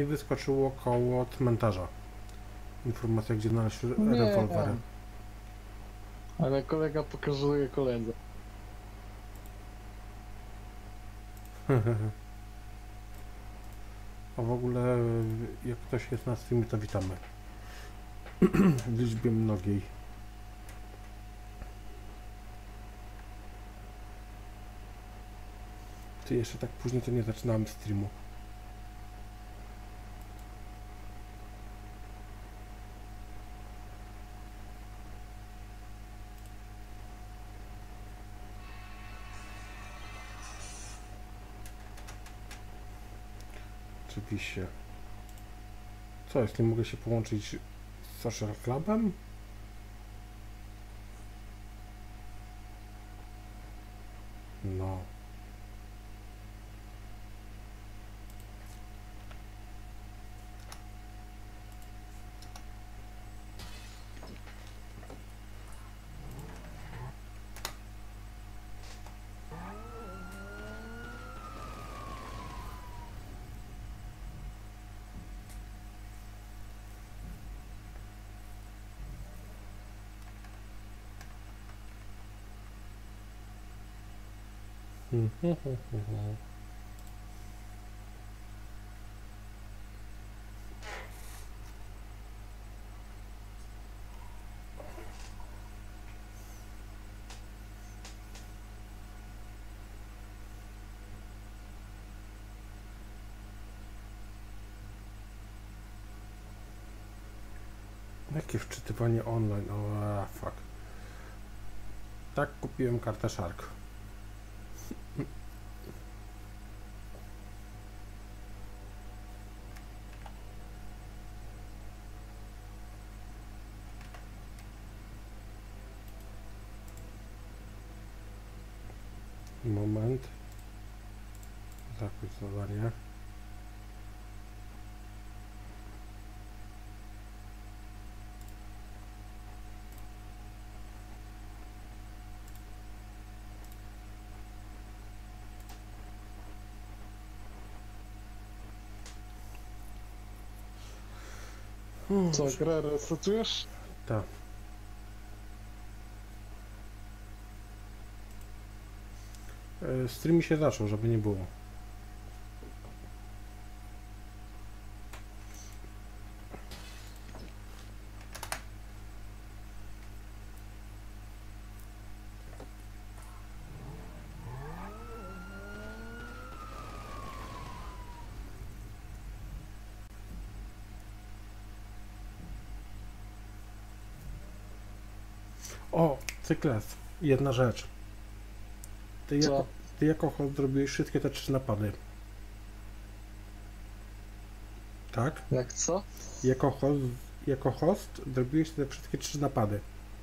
wyskoczyło koło cmentarza. Informacja, gdzie znaleźć Nie. rewolwery. Ale kolega pokazuje koledze. A w ogóle, jak ktoś jest na streamie, to witamy. W liczbie mnogiej. Ty jeszcze tak później to nie zaczynałem streamu. Oczywiście. Co jest? Nie mogę się połączyć z Social Clubem? No. Jakie wczytywanie online? O, fuck. Tak, kupiłem kartę Shark. Moment. Zakończ zadanie. Co, grę resetujesz? Tak. Stream mi się zaczął, żeby nie było. O, Cykles. Jedna rzecz. Co? Ty jako host zrobiłeś wszystkie te 3 napady. Tak? Jak co? Jako host zrobiłeś te wszystkie 3 napady.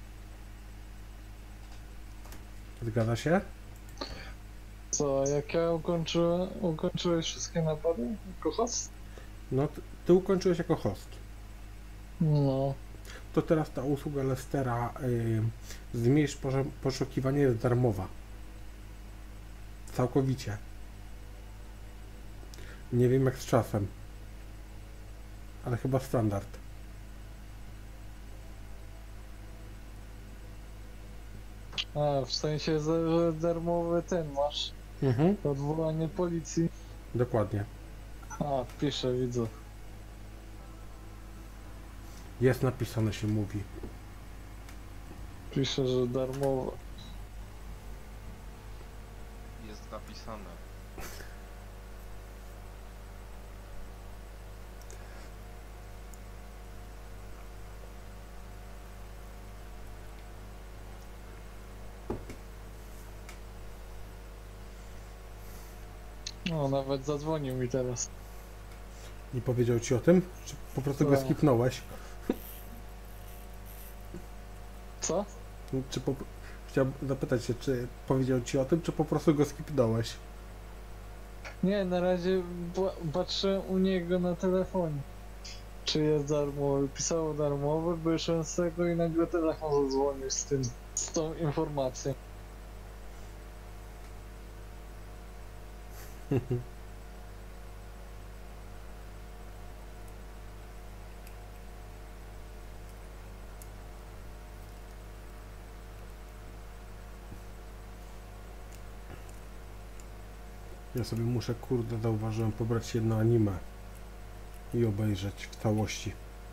Zgadza się? Co, jak ja ukończyłeś wszystkie napady jako host? No, ty ukończyłeś jako host. No. To teraz ta usługa Lestera zmniejsz poszukiwanie jest darmowa. Całkowicie. Nie wiem jak z czasem. Ale chyba standard. A, w sensie, że darmowy ten masz. Mhm, Odwołanie policji. dokładnie. A, piszę, widzę. Jest napisane, się mówi. Piszę, że darmowe. Jest napisane. No, nawet zadzwonił mi teraz. Nie powiedział ci o tym? Czy po prostu go Co? skipnąłeś? Co? Chciałbym zapytać się, czy powiedział ci o tym, czy po prostu go skipnąłeś? Nie, na razie patrzę u niego na telefonie. Czy jest darmowy? Pisało darmowy, wyszedłem z tego i nagle telefon zadzwonił z tą informacją. Ja sobie muszę, kurde, zauważyłem, pobrać jedno anime i obejrzeć w całości.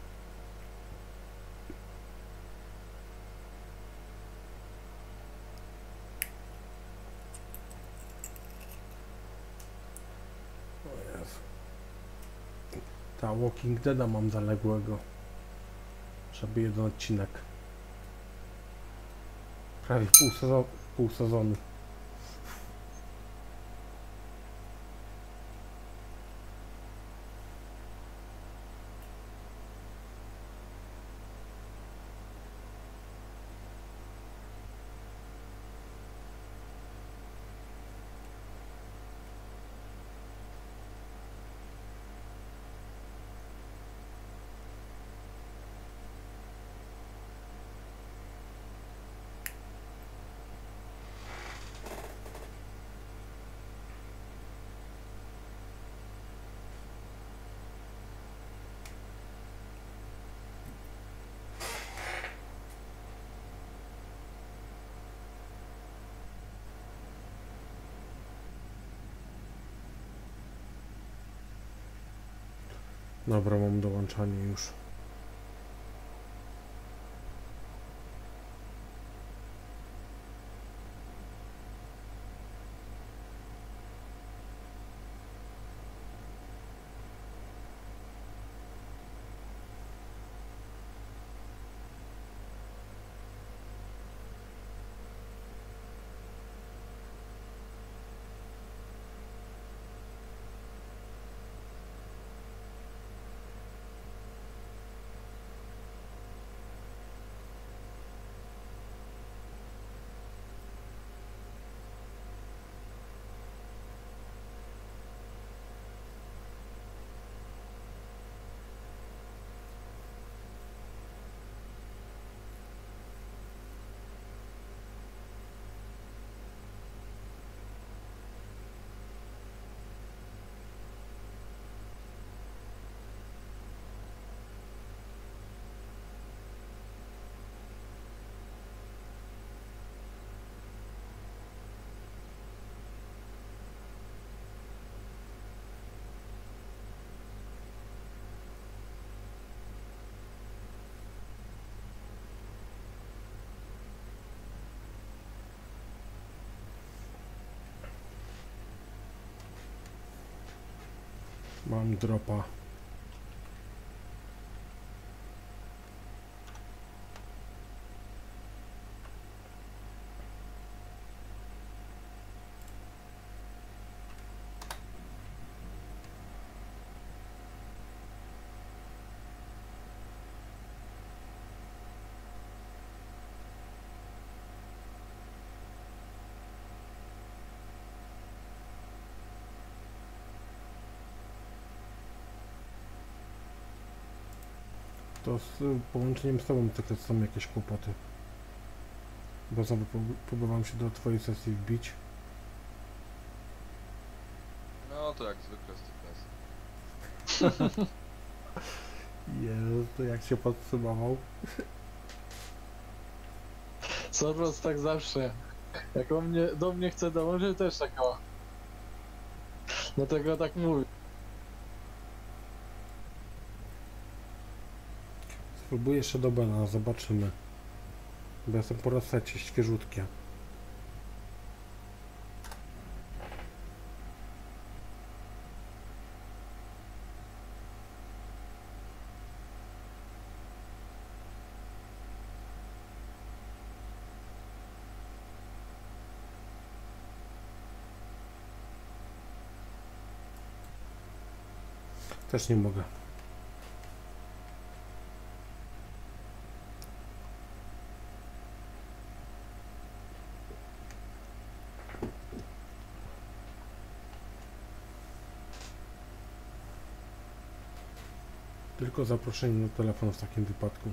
O Jezu. Ta Walking Deada mam zaległego. Żeby jeden odcinek. Prawie pół sezonu. Dobra, mam dołączanie już. Mam dropa. To z połączeniem z tobą tylko są jakieś kłopoty. Bo znowu próbowałem się do twojej sesji wbić. No to jak zwykle z tych nas. Jezu, to jak się podsumował. Soros tak zawsze. Jak do mnie chce dołączyć, też tak o. Dlatego tak mówi. Spróbuję jeszcze do Bena, zobaczymy. Bo jestem po resecie, świeżutkie. Też nie mogę. Tylko zaproszenie na telefon w takim wypadku.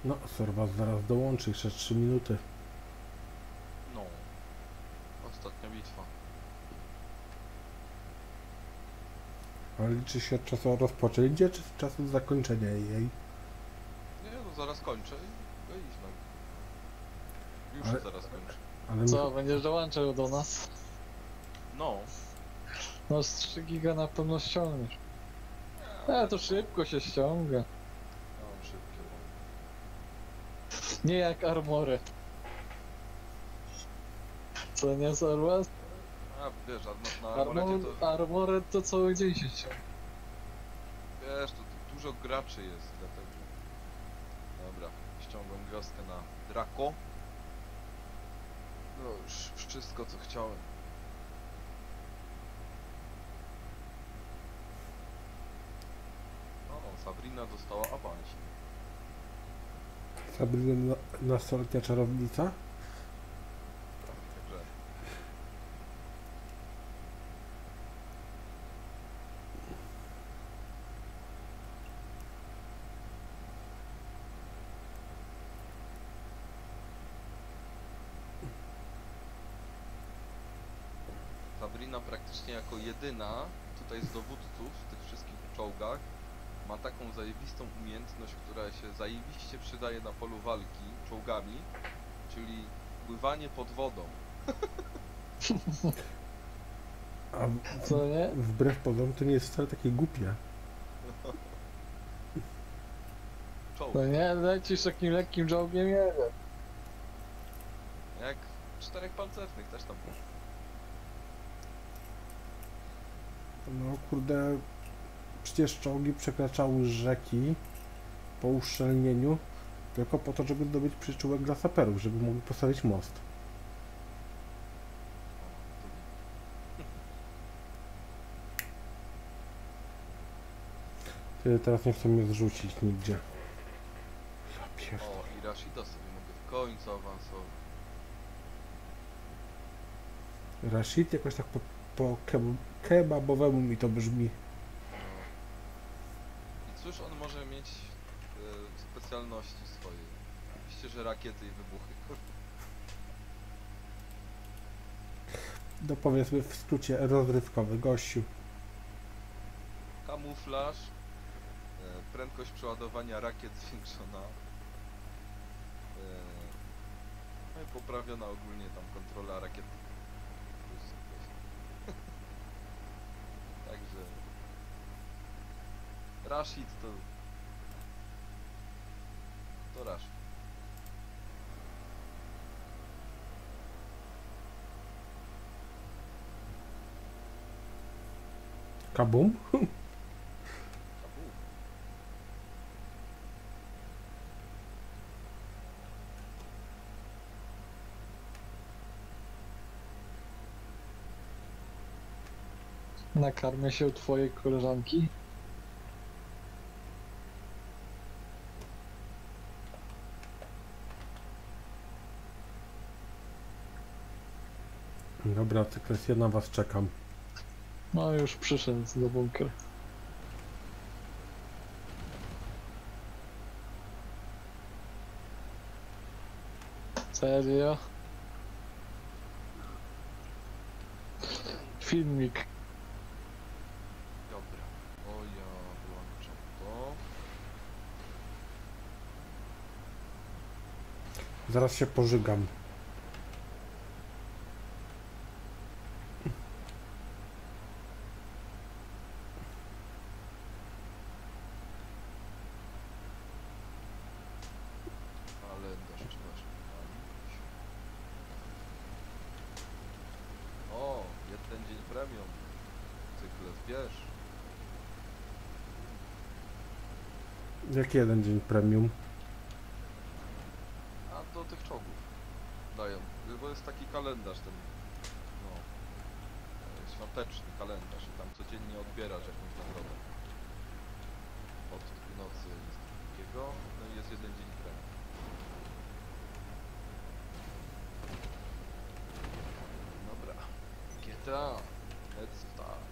No, Sorwas zaraz dołączy, jeszcze 3 minuty. No. Ostatnia bitwa. Ale liczy się od czasu rozpoczęcia, czy z czasu zakończenia jej? Nie, no zaraz kończę i go iść, no. Już Ale- zaraz kończę. Ale Co, będziesz dołączał do nas? No. No z 3 giga na pewno ściągniesz. To szybko się ściąga. Ja mam szybkie, Nie jak armory. Co nie Sorwas? no. A wiesz, na Armoredzie to... Armored to cały dzień się ściąga. Wiesz, to dużo graczy jest, dlatego... Dobra, ściągam wioskę na Draco. No już wszystko co chciałem. No, Sabrina dostała awans. Sabrina nastoletnia czarownica? Także Sabrina praktycznie jako jedyna tutaj z dowódców w tych wszystkich czołgach ma taką zajebistą umiejętność, która się zajebiście przydaje na polu walki czołgami, czyli pływanie pod wodą. A Co nie? wbrew pozorom to nie jest wcale takie głupie. Czołg. No nie, lecisz takim lekkim czołgiem jeden. Jak 4 pancernych też tam było. No kurde, przecież czołgi przekraczały rzeki po uszczelnieniu tylko po to, żeby zdobyć przyczółek dla saperów, żeby mogli postawić most. Ty teraz nie chcą mnie zrzucić nigdzie. Ja pierdolę. O, i Rashida sobie mogę w końcu awansować. Rashid jakoś tak po kebabowemu mi to brzmi. No. I cóż on może mieć specjalności swoje? Oczywiście, że rakiety i wybuchy. No powiedzmy w skrócie rozrywkowy gościu. Kamuflaż, prędkość przeładowania rakiet zwiększona, no i poprawiona ogólnie tam kontrola rakiet. Plus coś. Także Rashid to Rashid. Kabum? Kabum. Nakarmię się u twojej koleżanki. Dobra, Cyklus, ja na was czekam. No już przyszedł do bunkra. Serio? Filmik. Dobra. O, ja włączam to. Zaraz się pożygam. Kalendarz trzeba szukać. O, jeden dzień premium. Cykles, bierz. Jak jeden dzień premium. A do tych czołgów dają. Bo jest taki kalendarz ten, no, świąteczny kalendarz i tam codziennie odbierasz jakąś nagrodę. Od nocy jest takiego, no i jest jeden dzień premium. Dobra. GTA. Let's start.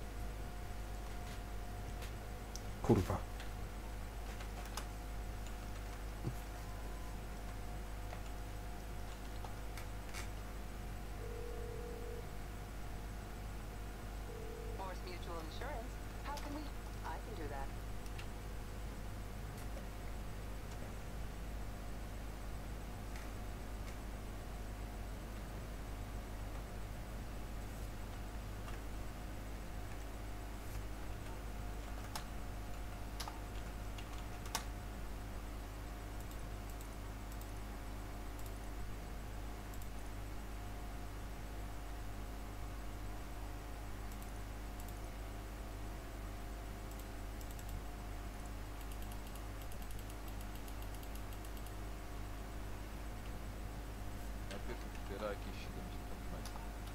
Kurwa. zabiera jakieś 70 metrów.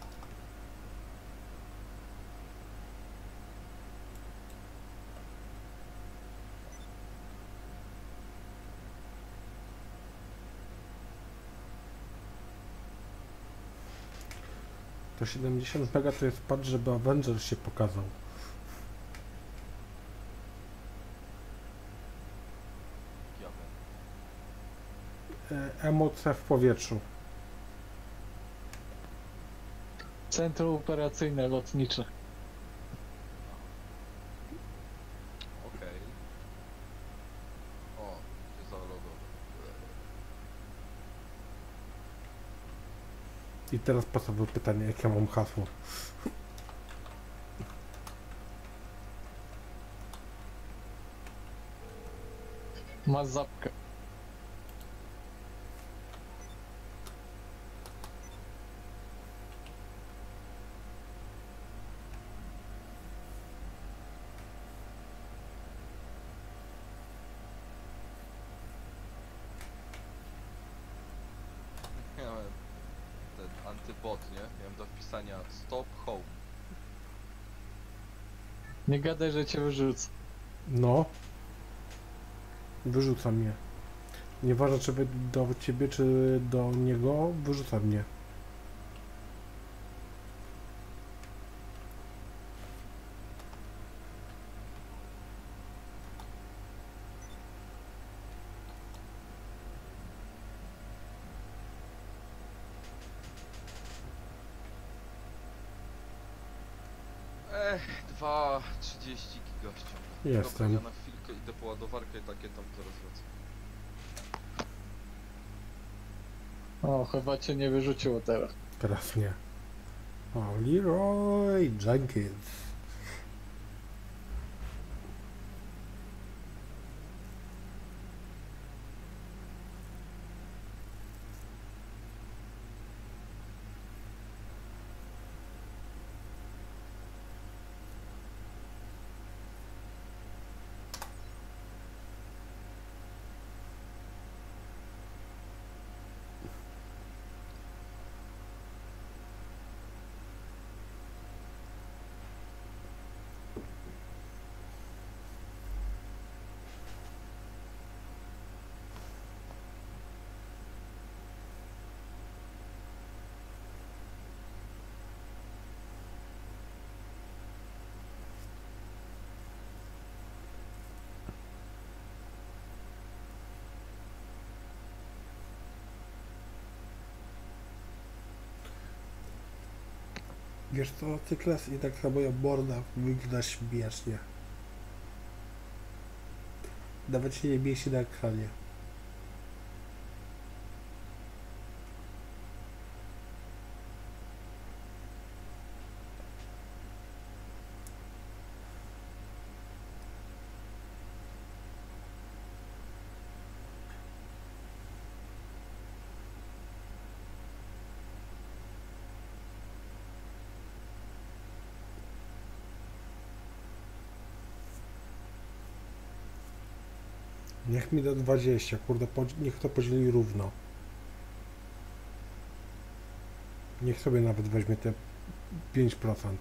To 70 mega to jest pad, żeby Avengers się pokazał. Jadę. Emoce w powietrzu. Centrum operacyjne lotnicze. Okej. O, się zalogował. I teraz podstawowe pytanie, jakie mam hasło? Ma zapkę. Miałem ten antybot, nie? Miałem do wpisania stop home. Nie gadaj, że cię wyrzucę. No. Wyrzuca mnie. Nieważne czy do ciebie, czy do niego, wyrzuca mnie. Ech, 2,30 gigością. Jestem. Dobra, ja na chwilkę idę po ładowarkę i takie tam zaraz wracam. O, chyba cię nie wyrzuciło teraz. Teraz nie. O, Leroy Jenkins. Wiesz co, Cykles i tak samo moja morda wygląda śmiesznie. Nawet się nie mieści na ekranie. Niech mi da 20, kurde, niech to podzieli równo. Niech sobie nawet weźmie te 5%.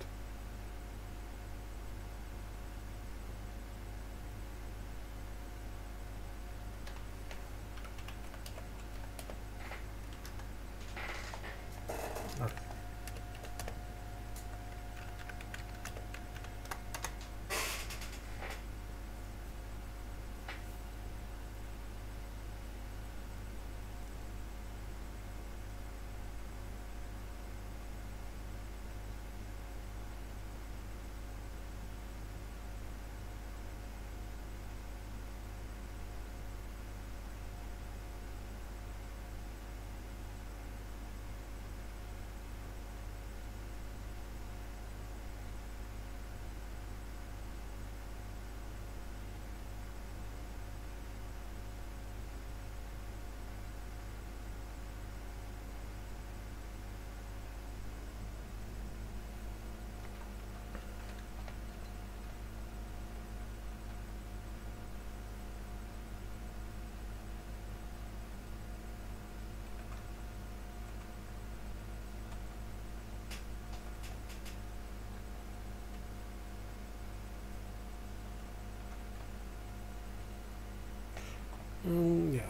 Nie.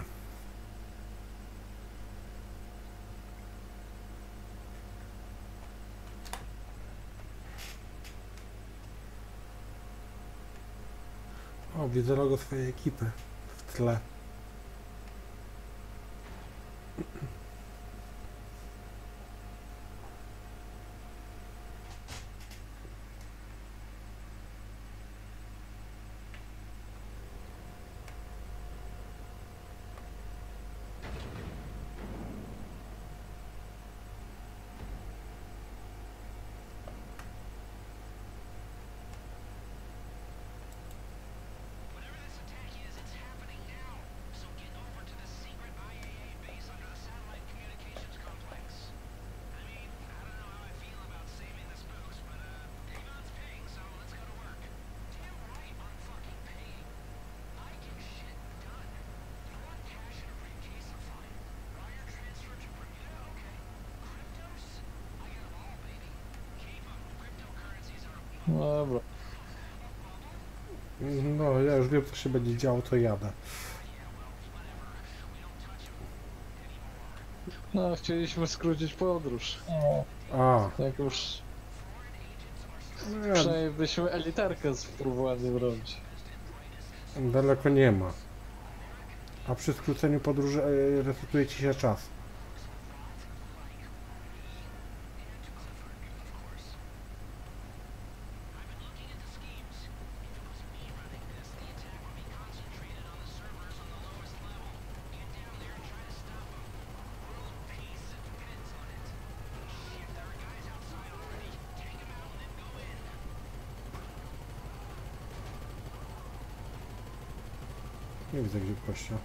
O, widzę logo swojej ekipy w tle. No dobra. No, ja już wiem, co się będzie działo, to jadę. No, chcieliśmy skrócić podróż. A, Jak już no, przynajmniej byśmy elitarkę spróbowali zrobić. daleko nie ma. A przy skróceniu podróży resetuje ci się czas. Nie widzę gdzie kościa.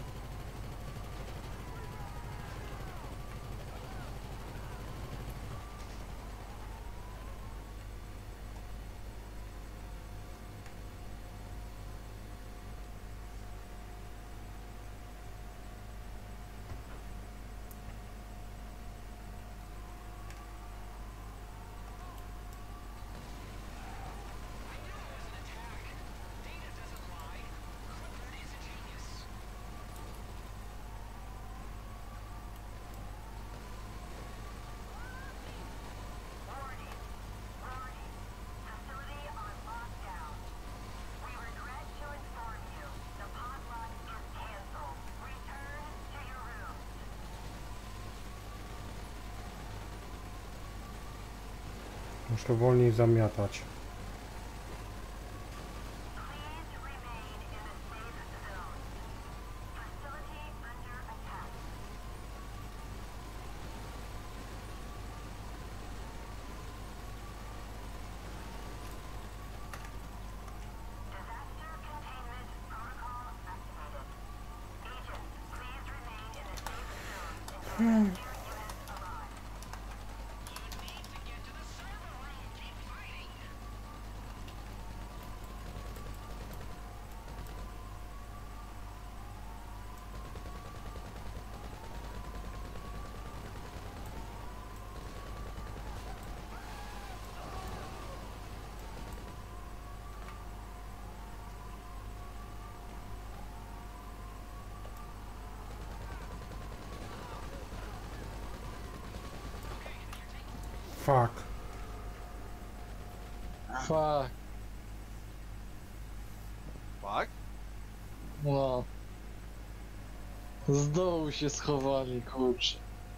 Muszę wolniej zamiatać. Fuck. Fuck. Tak? No. Z dołu się schowali, kurczę.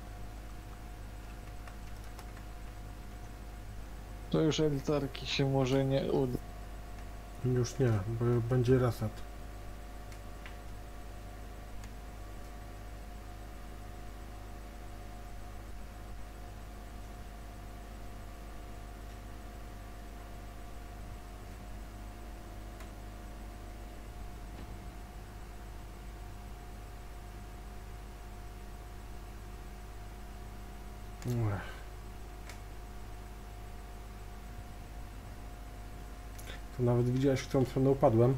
To już elitarki się może nie uda. Już nie, bo będzie reset. Ech. To nawet widziałeś, w którą stronę upadłem.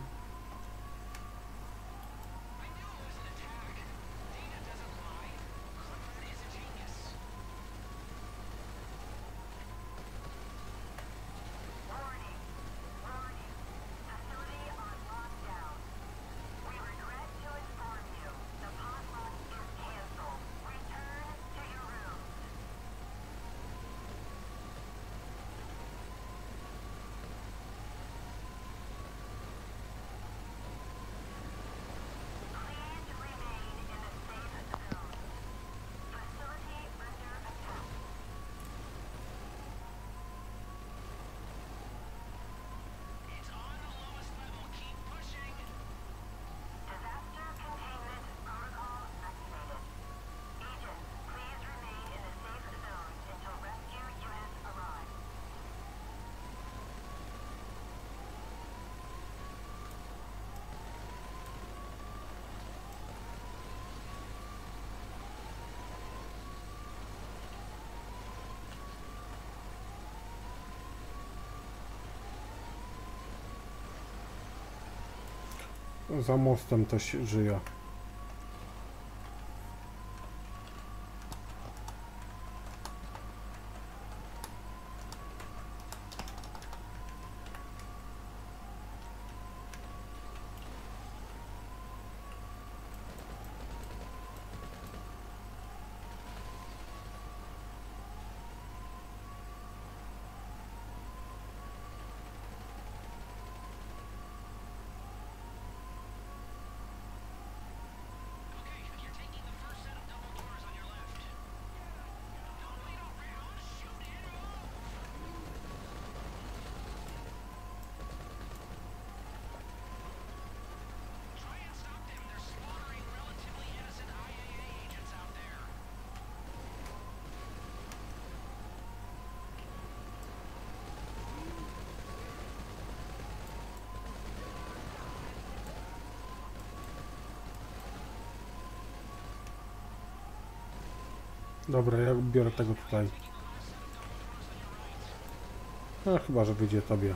Za mostem też żyje. Dobra, ja biorę tego tutaj. No chyba, że wyjdzie tobie.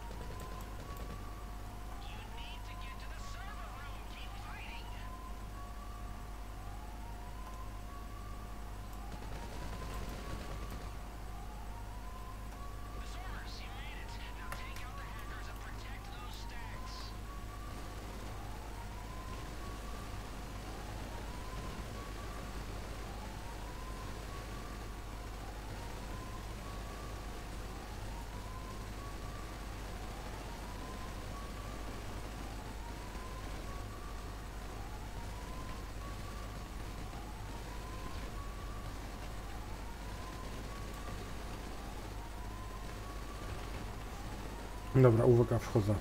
Dobra, uwaga, wchodzę.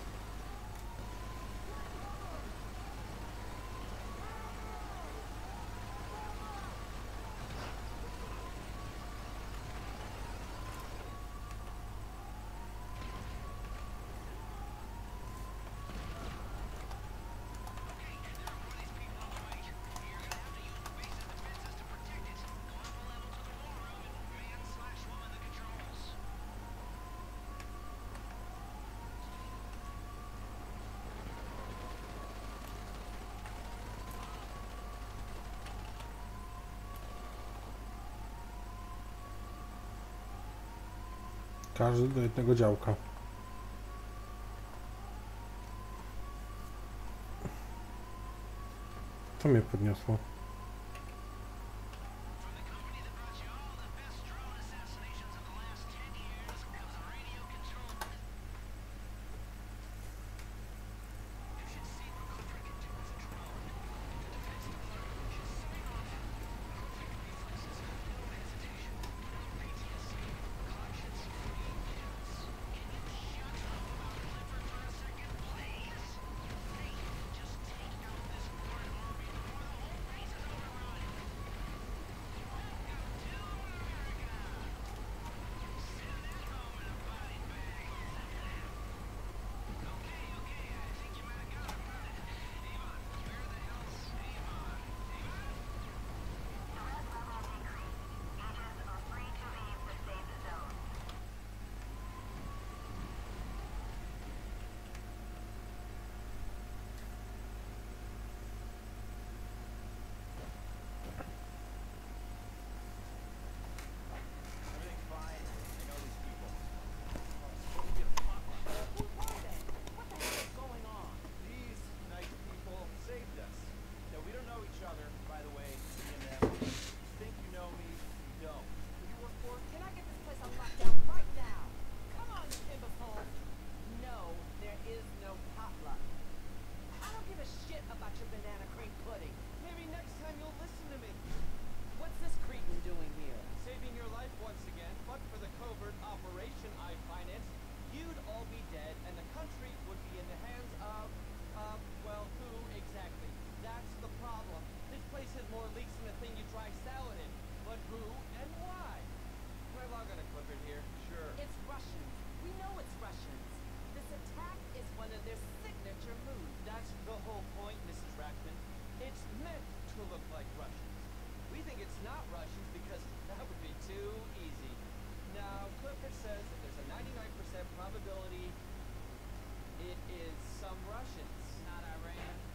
Każdy do jednego działka. Co mnie podniosło? probability it is some Russians, not Iran.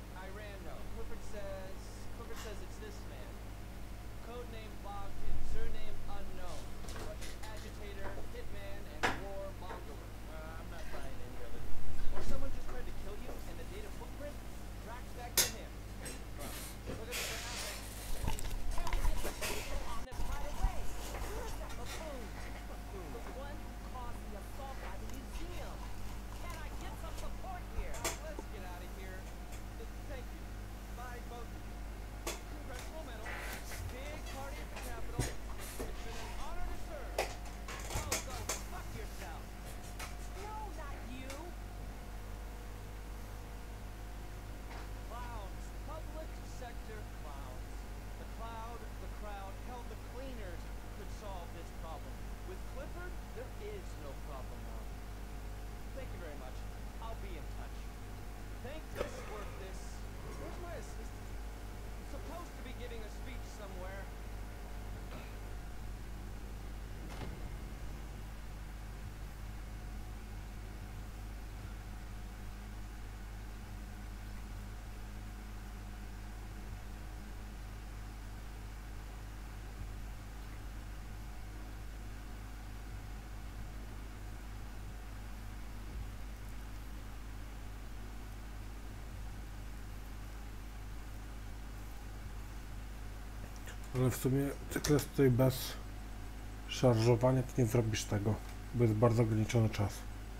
Ale w sumie cykles tutaj bez szarżowania to nie zrobisz tego, bo jest bardzo ograniczony czas.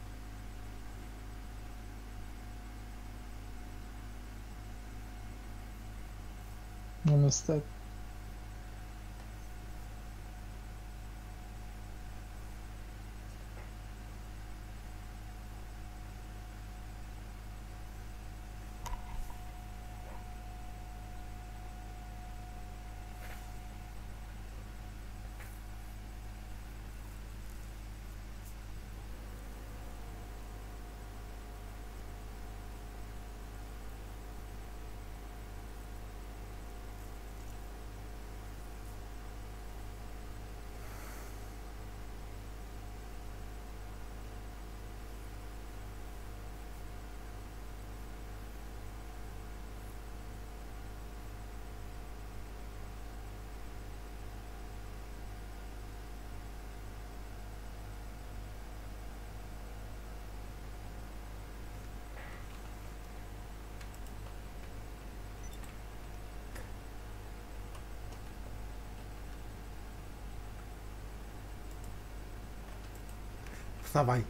No niestety. Wstawaj.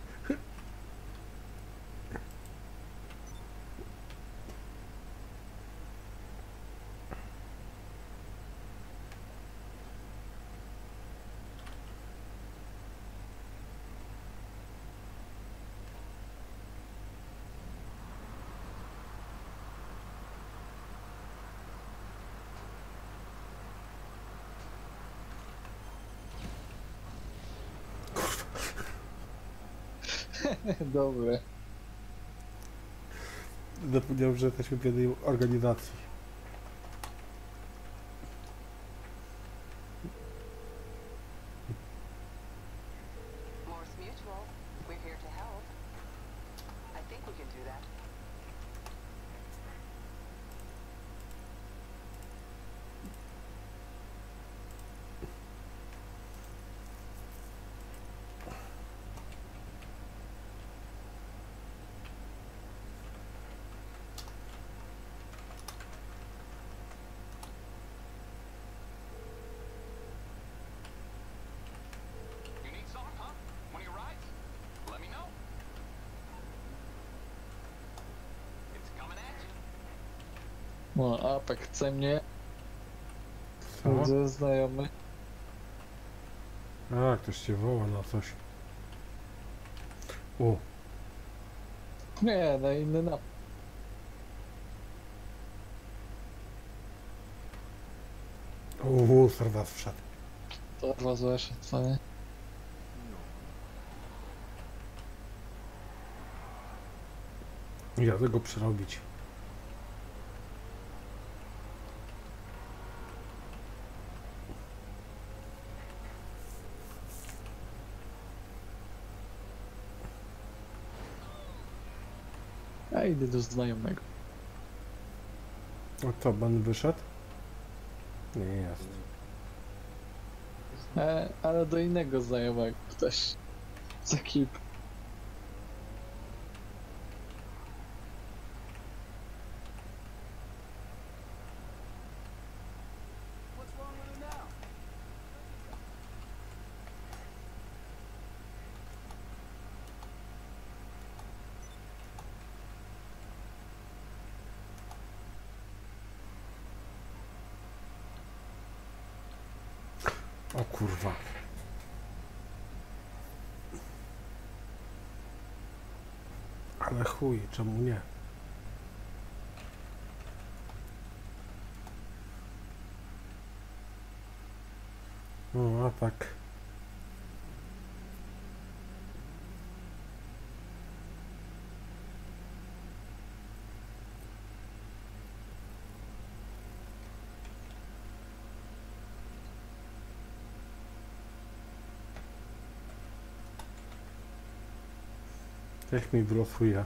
Dobre. Zapomniałem, że jesteśmy w jednej organizacji. Morse Mutual, we're here to help. I think we can do that. You need some, huh? One of your rides? Let me know. It's coming at you. No, Apek chce mnie. Co? Widzę znajomy. A, ktoś cię woła na coś. O, Nie, na inny napad. serwas wszedł. To rozłeszę, co nie? Ja tego przerobić. Ja idę do znajomego. A co, Ben wyszedł? Nie jest. Ale do innego znajomego też. Z ekipy. O kurwa. Ale chuj, czemu nie? No, a tak. Jak mi wylosuje.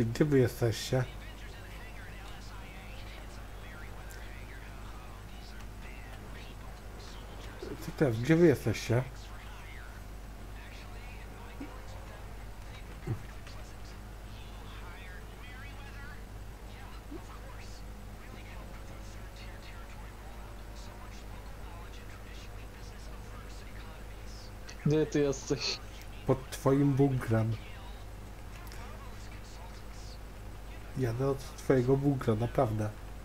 Ty, gdzie wy jesteście? Ty też, gdzie wy jesteście? Gdzie ty jesteś? Pod twoim bunkrem. Jadę od twojego bunkra, naprawdę.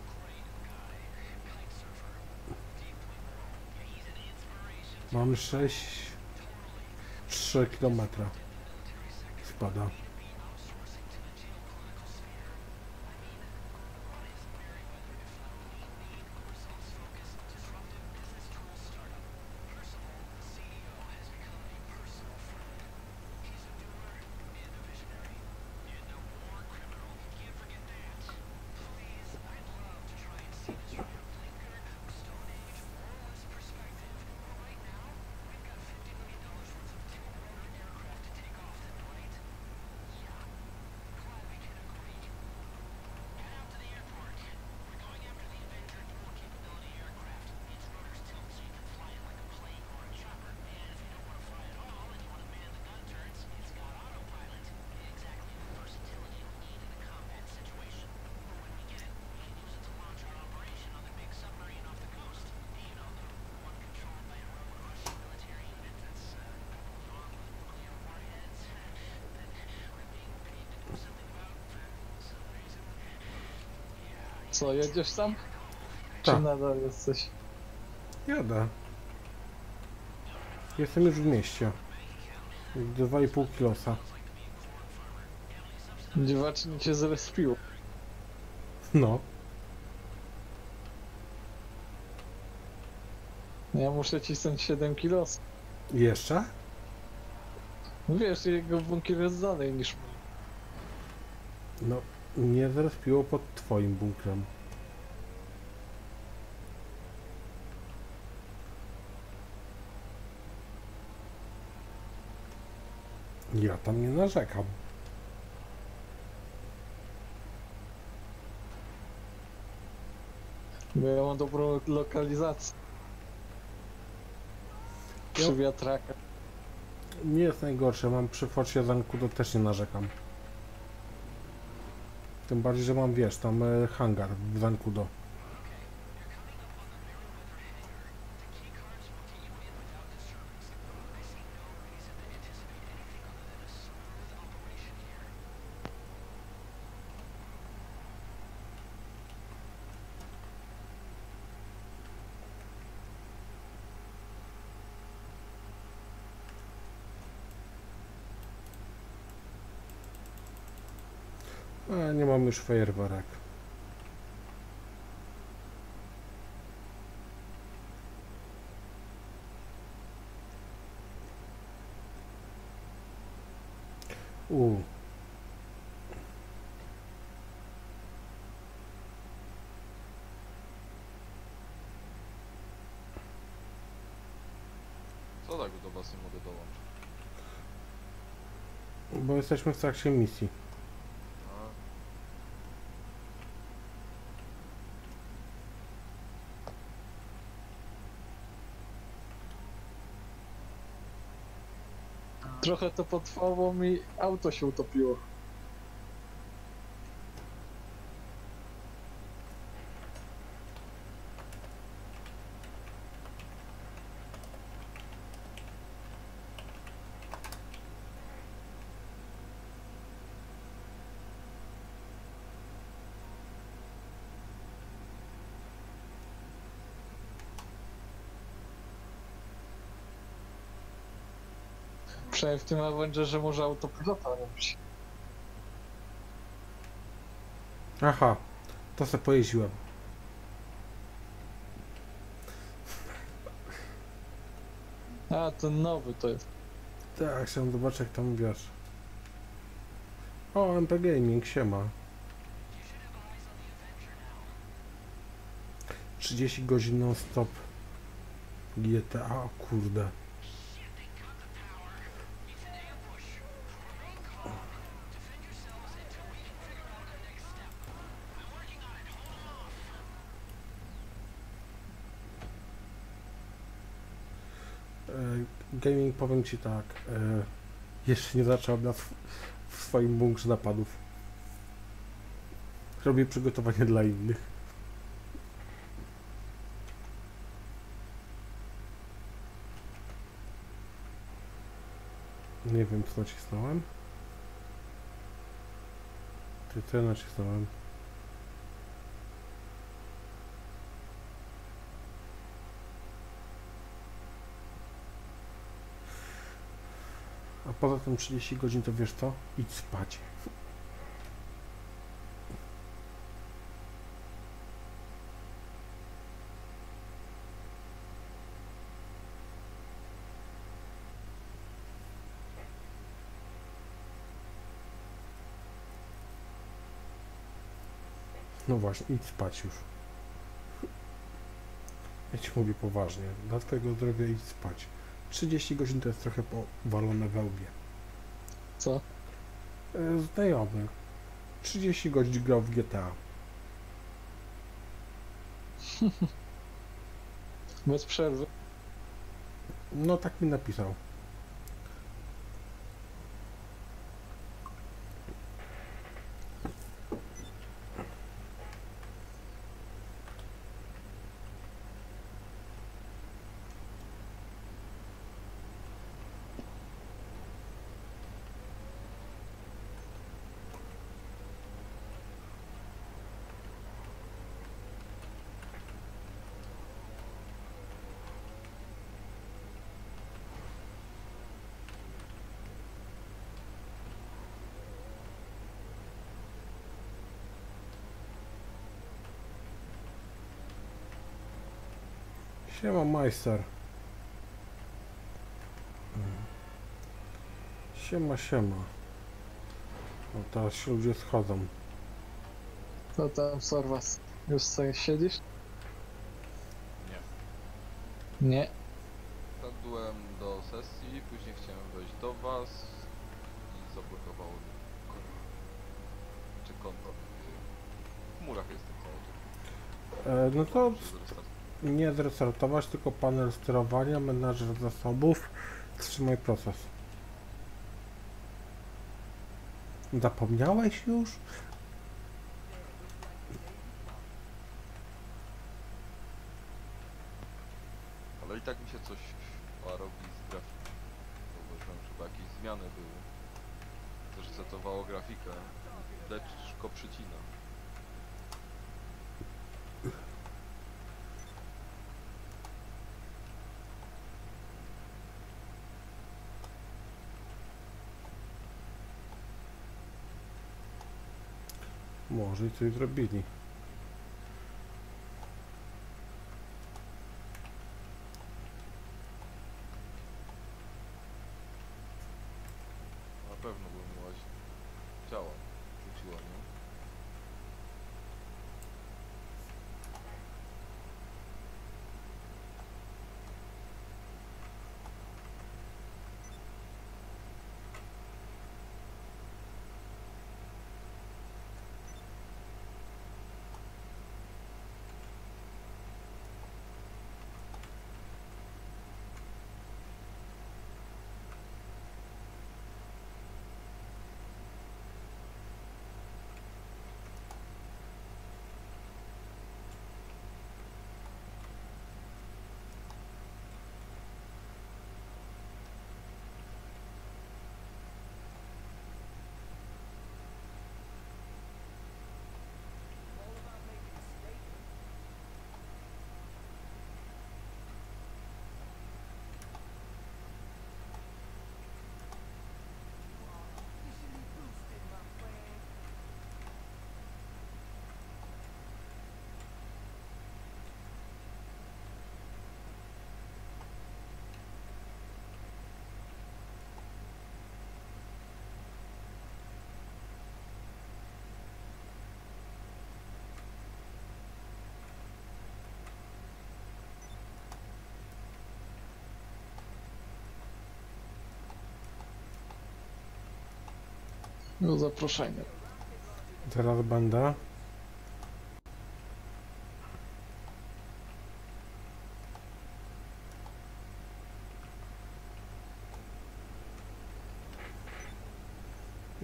Mam 3 kilometra. Spada. Co, jedziesz tam? Tak. Czy nadal jesteś? Jadę. Jestem już w mieście. 2,5 kilosa. Dziwacznie cię zrespiło. No. Ja muszę cisnąć 7 kg. Jeszcze? Wiesz, jego bunkier jest dalej niż mój. No. Mnie zrespiło pod twoim bunkrem. Ja tam nie narzekam. Bo ja mam dobrą lokalizację. Przy wiatrakach. Nie jest najgorsze, mam przy Forcie Zancudo też nie narzekam. Tym bardziej, że mam, wiesz, tam hangar w Zancudo. A nie mam już fajerwerek. U. Co tak do was nie mogę dołączyć? Bo jesteśmy w trakcie misji. A, Trochę to potrwało, bo mi auto się utopiło. Przynajmniej w tym Avengerze może autopilota robić. Aha, to se pojeździłem. A, ten nowy to jest. Tak, chciałem zobaczyć jak tam wiesz. O, MP Gaming, siema. 30 godzin non stop. GTA, o kurde. Gaming, powiem ci tak, jeszcze nie zacząłem w swoim bunkrze napadów. Robię przygotowanie dla innych. Nie wiem, co nacisnąłem. Co ja nacisnąłem? A poza tym 30 godzin to wiesz co? Idź spać. No właśnie, idź spać już. Ja ci mówię poważnie. Dla twojego zdrowia idź spać. 30 godzin to jest trochę powalone we łbie. Co? Znajomy. 30 godzin grał w GTA. Bez przerwy. No tak mi napisał. Siema majster. Siema, siema. O, teraz się ludzie schodzą. To tam Sorwas. Już sobie siedzisz? Nie. Nie. Wszedłem do sesji, później chciałem wejść do was i zablokowało mi konto. Czy konto? W chmurach jestem cały czas. No to Muszę zrestartować. nie zrestartować, tylko panel sterowania, menadżer zasobów. Wstrzymaj proces. Zapomniałeś już? Ale i tak mi się coś robi z grafiką. Zauważyłem, że chyba jakieś zmiany były. Też resetowało grafikę. Lekko przycina. Może i coś zrobili. Na pewno bym miała działa. Rzuciło, nie? No zaproszenie. Teraz będę.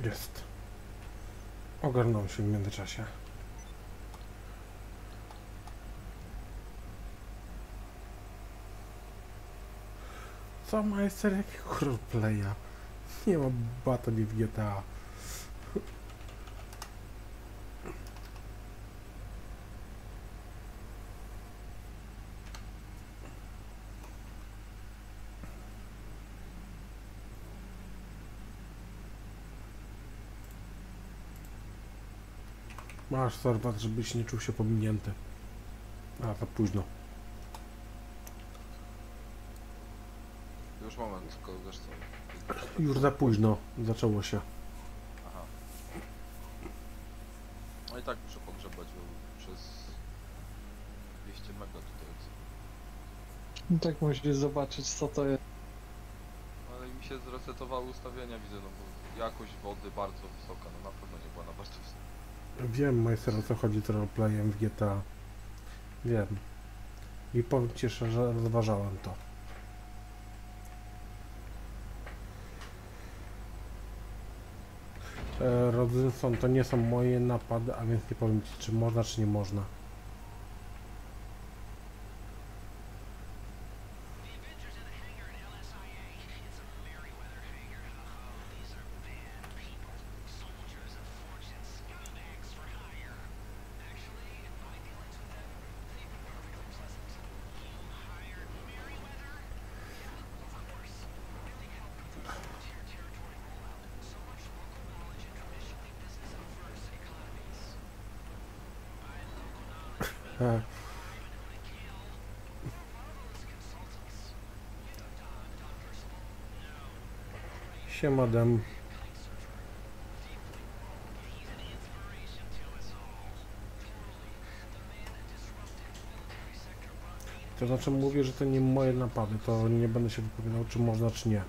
Jest. Ogarnął się w międzyczasie. Co majster, jakiego roleplaya? Nie ma batali w GTA. Masz sorbat, żebyś nie czuł się pominięty. A, za późno. Już moment, tylko wiesz co. Już za późno. Zaczęło się. Aha. No i tak muszę pogrzebać przez 200 mega tutaj. No tak musisz zobaczyć co to jest. Ale mi się zresetowały ustawienia, widzę, no bo jakość wody bardzo wysoka, no na pewno nie była na bardzo wysoka. Wiem, majster, o co chodzi z roleplayem w GTA. Wiem. I powiem ci szczerze, że rozważałem to. Robinson, to nie są moje napady, a więc nie powiem ci, czy można, czy nie można. E, Siema Dem. To znaczy mówię, że to nie moje napady, to nie będę się wypowiadał, czy można, czy nie.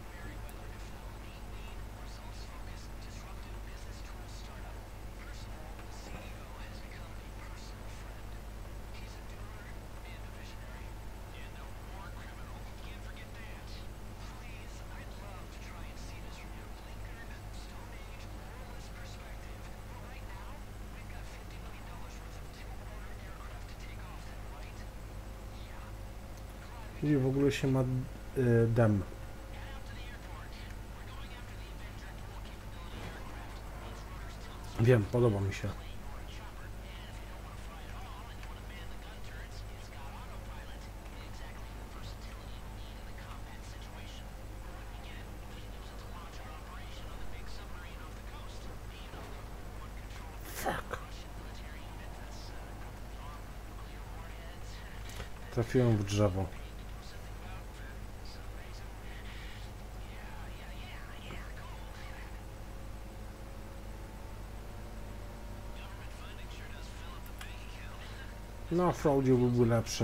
I w ogóle się ma Dem. Wiem, podoba mi się. Fuck. Trafiłem w drzewo. No, Fraudzie byłby lepszy.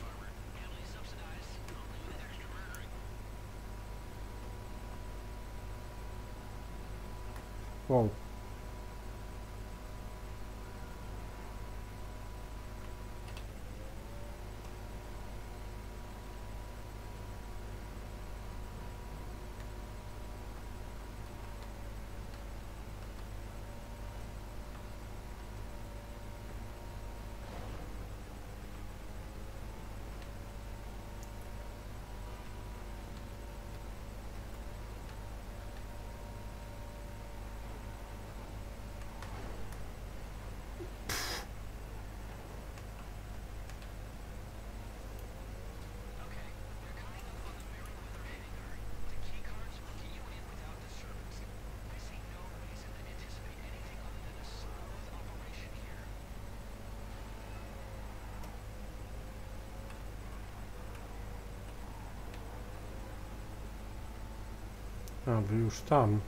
Wow. A, wy już tam.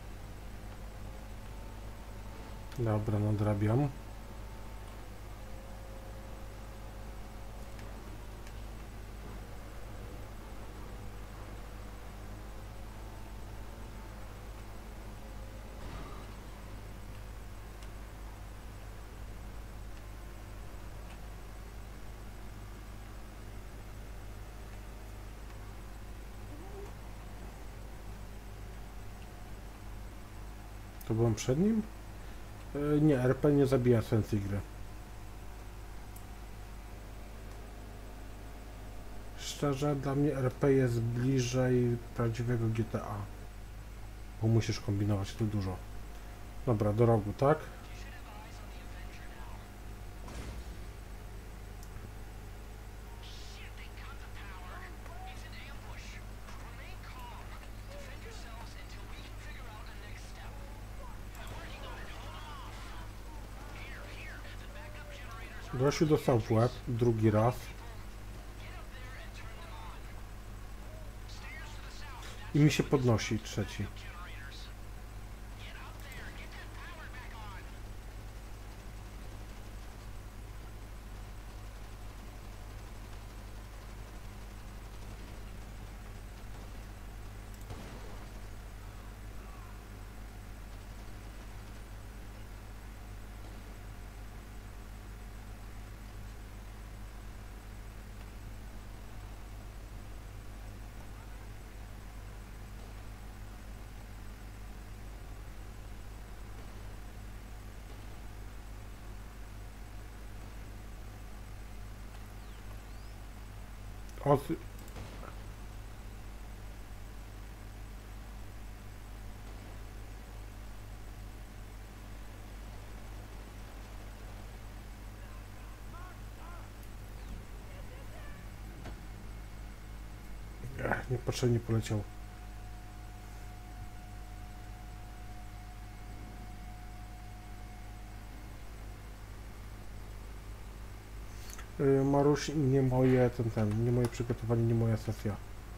Dobra, nadrabiam. To byłem przed nim? Nie, RP nie zabija sensu gry. Szczerze, dla mnie RP jest bliżej prawdziwego GTA. Bo musisz kombinować tu dużo. Dobra, do rogu, tak? Gościu dostał w łeb drugi raz. I mi się podnosi trzeci. O, niepotrzebnie poleciał. Maruś, nie moje nie moje przygotowanie, nie moja sesja.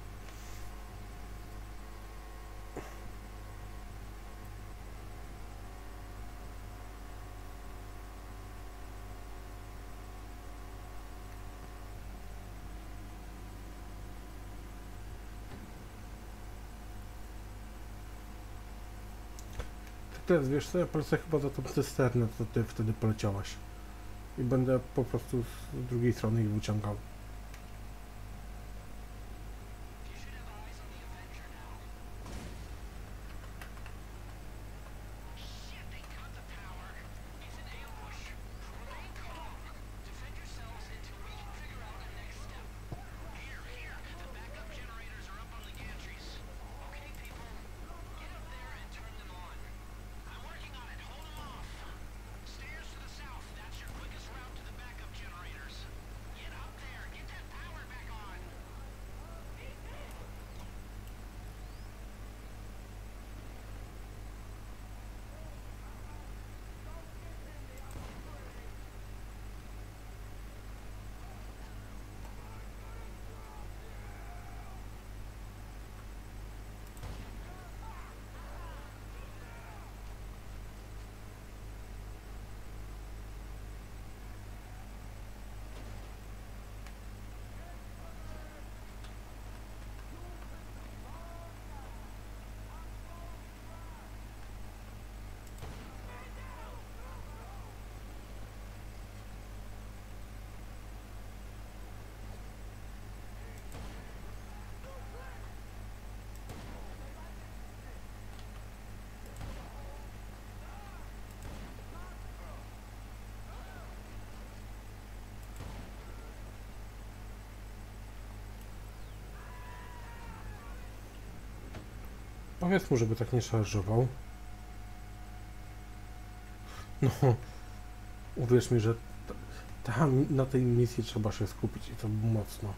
Ty też, wiesz co, ja polecę chyba za tą cysternę, co ty wtedy poleciałaś. I będę po prostu z drugiej strony ich wyciągał. Powiedz mu, żeby tak nie szarżował. No, uwierz mi, że tam na tej misji trzeba się skupić i to mocno.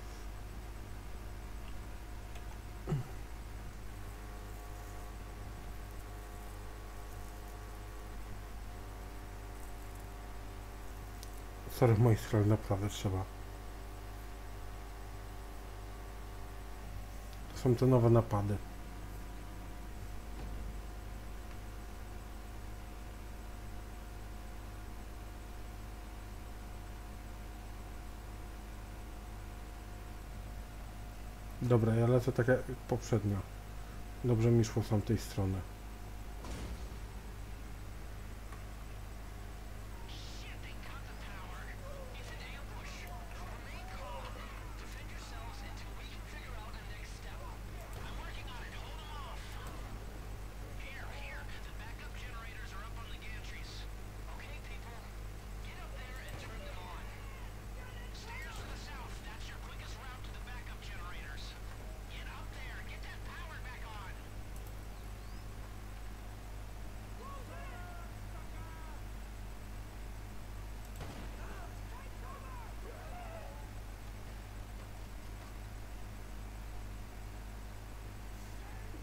Sorry, w mojej stronie naprawdę trzeba. To są te nowe napady. Dobra, ja lecę tak jak poprzednio. Dobrze mi szło z tamtej strony.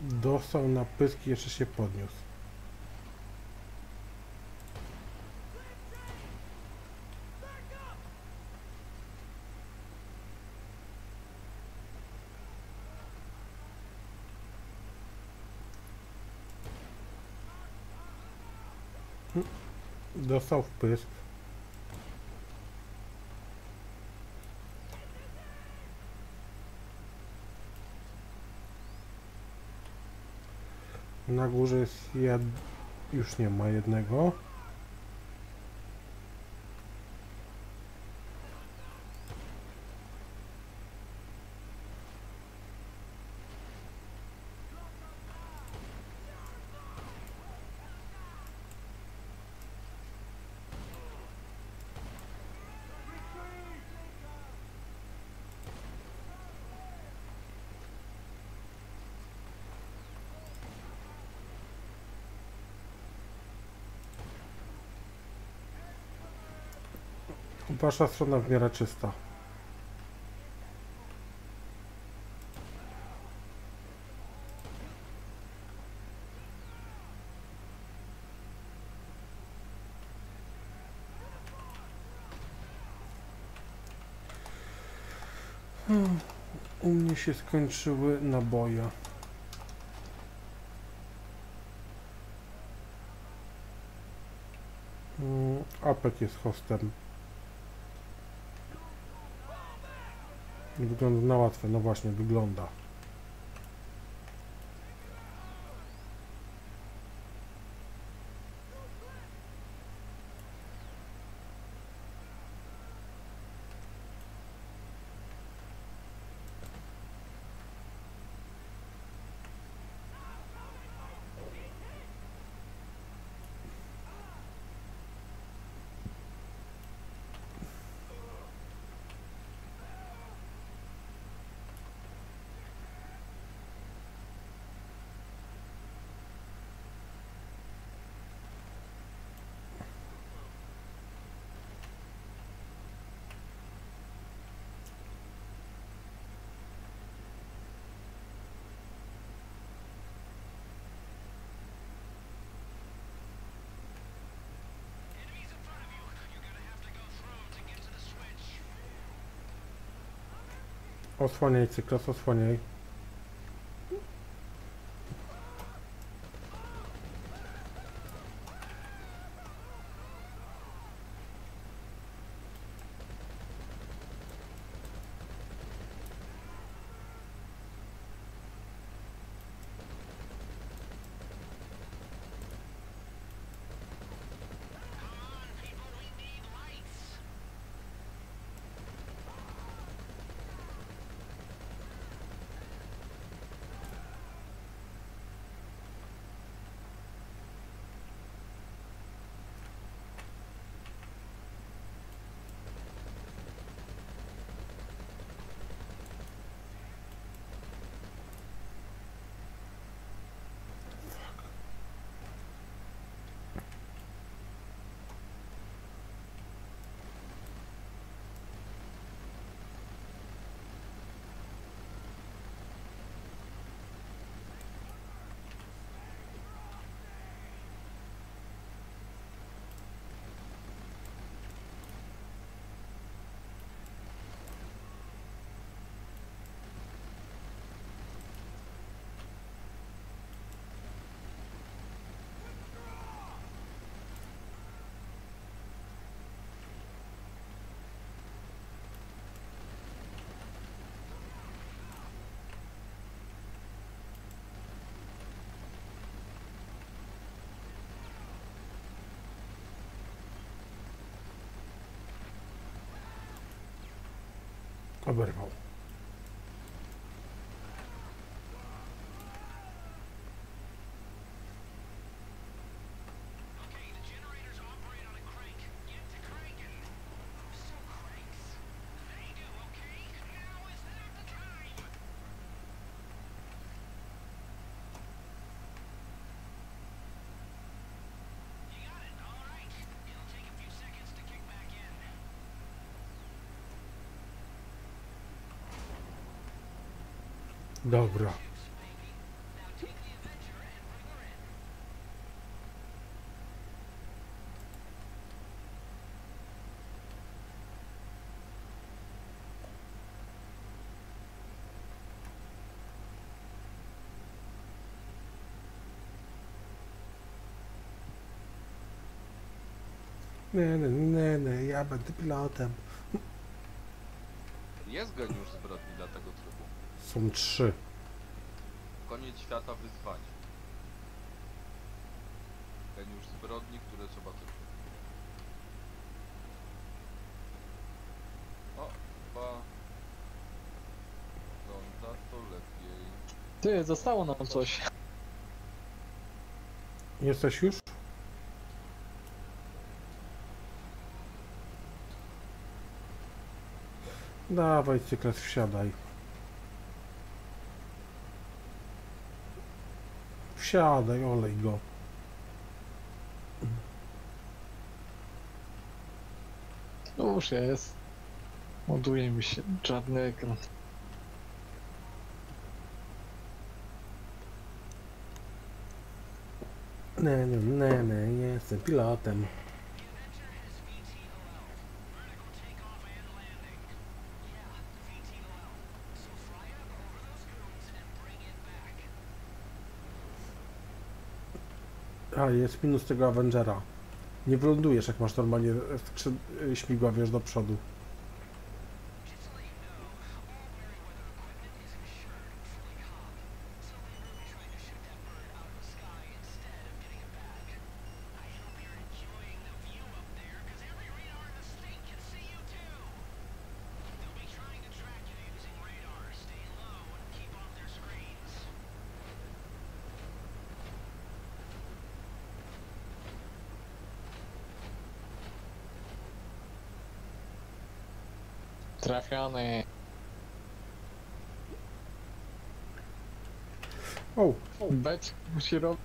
Dostał na pysk i jeszcze się podniósł. Dostał w pysk. Na górze jest już nie ma jednego. Wasza strona w miarę czysta. U mnie się skończyły naboje. Apek jest hostem. Wygląda na łatwe, no właśnie, wygląda. Osłaniaj, Cyklos, osłaniaj. Oberwał. Okay, the generators operate on a crank. Get to cranking. So cranks. They do, okay? Now is not the time. You got it, all right. It'll take a few seconds to kick back in. Dobra. Now take Ja będę pilotem. Jest geniusz zbrodni dla tego trybu. Są 3. Koniec świata wyzwanie. Geniusz zbrodni, które trzeba tylko... O, chyba... Wygląda to lepiej. Ty, zostało nam coś. Jesteś już? Dawaj, cyklet, wsiadaj. Wsiadaj, olej go. No już jest. Ładuje mi się czarny ekran. Jestem pilotem. A, jest minus tego Avengera. Nie wylądujesz, jak masz normalnie śmigła, wiesz, do przodu. Trafiony. O, Beć musi robić.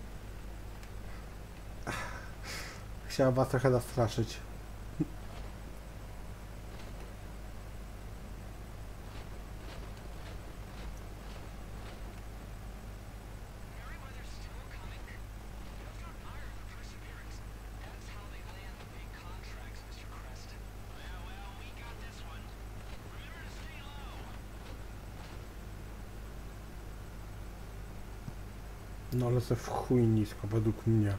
chciałem was trochę nastraszyć. No ale se w chuj nisko, według mnie.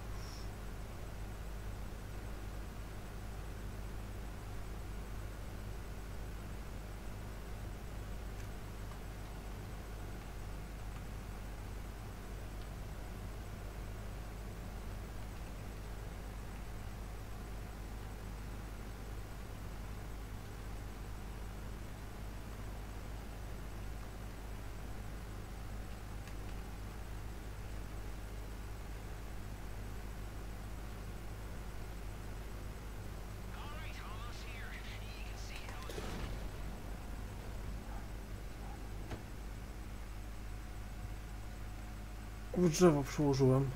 W drzewo przyłożyłem.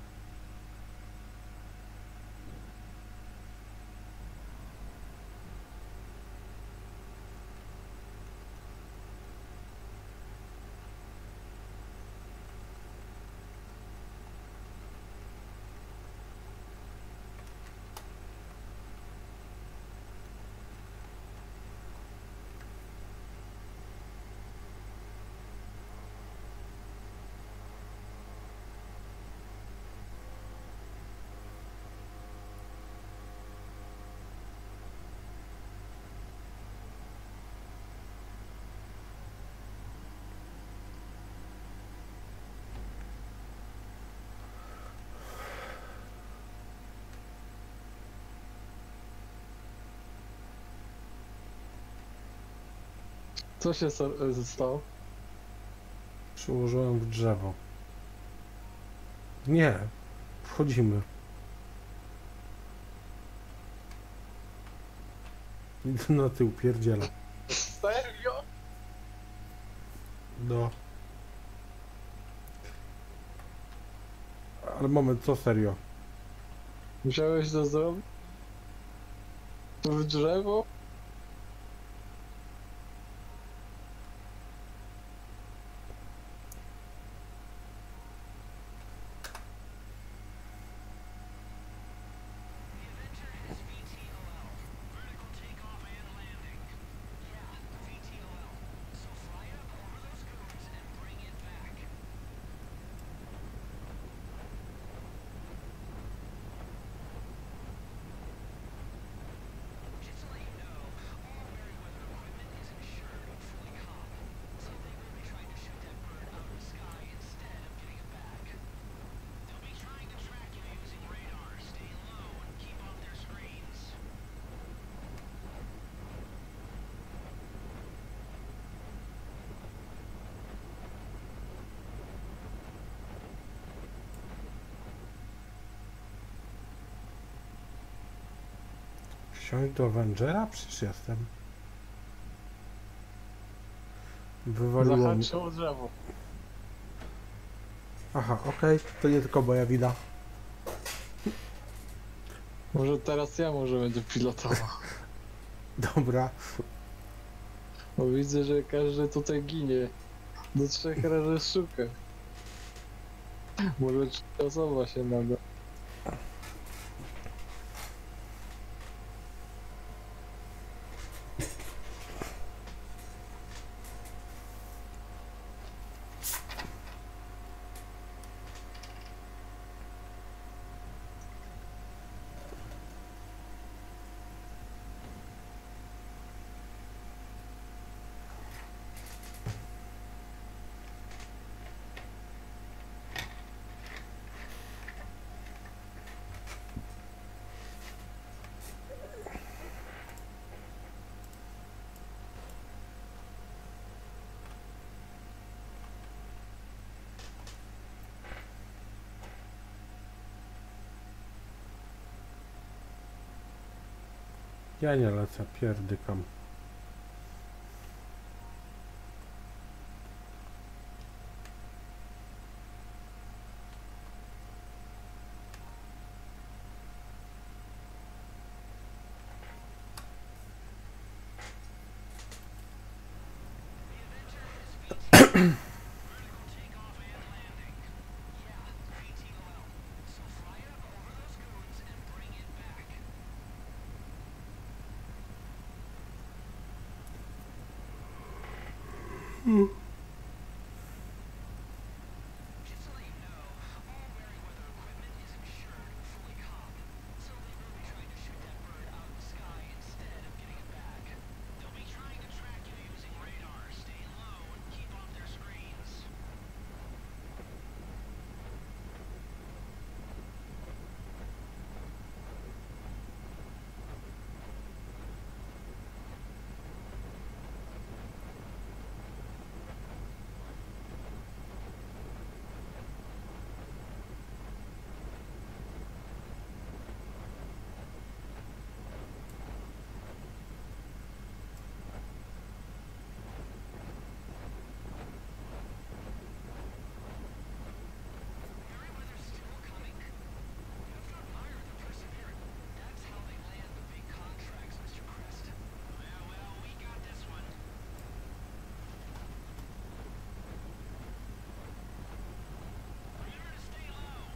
Co się stało? Przyłożyłem w drzewo. Nie. Wchodzimy. Idę na tył, pierdziela. Serio? No. Ale moment, co serio? Musiałeś to zrobić? W drzewo? Wsiąść do Avengera? Przecież jestem. Wywaliło mi. Zahaczył o drzewo. Aha, okej, to nie tylko moja wina. Może teraz ja może będę pilotował. Dobra. Bo widzę, że każdy tutaj ginie. Do 3 razy sztukę. Może 3 osoba się nada. Ja nie lecę, pierdykam. Just to let you know, all Merryweather equipment is insured and fully common, so they will be trying to shoot that bird out of the sky instead of getting it back. They'll be trying to track you using radar. Stay low and keep off their screens. Merryweather's still coming? You have to admire the perseverance. That's how they land the big contracts, Mr. Crest. Well, we got this one. Remember to stay low.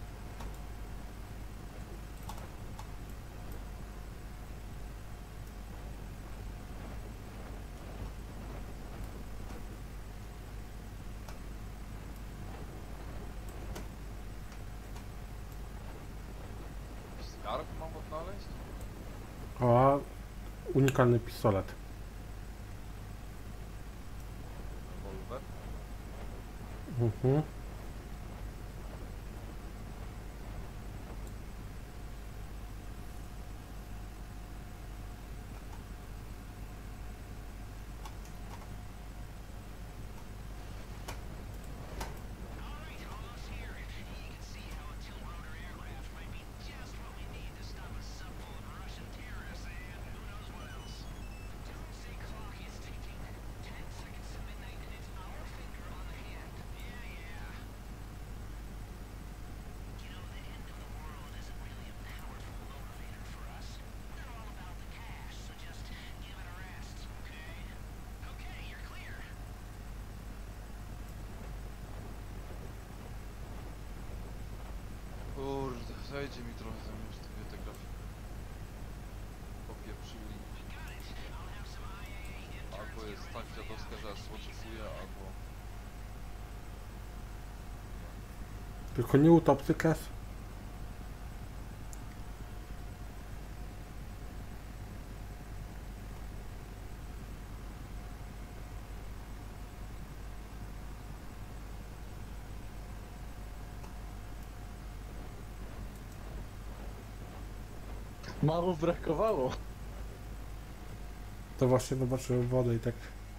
Skarb mam odnaleźć? O, unikalny pistolet. Rewolwer? Mhm. Alright, almost here. You can see how a tilt-rotor aircraft might be just what we need to stop a sub full of Russian terrorists and who knows what else. The doomsday clock is ticking. 10 seconds to midnight and it's our finger on the hand. Yeah. You know, the end of the world isn't really a powerful motivator for us. We're all about the cash, so just give it a rest, okay? Okay, you're clear. Kurde, zajdzie mi trochę ze mnie już te te grafiki. Popieprzyli. Got it. I'll have some IAA interns Albo get jest ready tak for the dziadowska, że aż oczekuje, albo... Tylko nie utopcy kes. Mało brakowało. To właśnie zobaczyłem wodę i tak...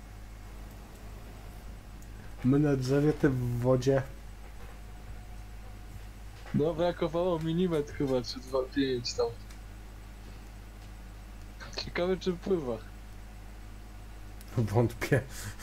My na drzewie, ty w wodzie. No brakowało milimetr chyba, czy 2,5 tam. Ciekawe czy pływa. Wątpię.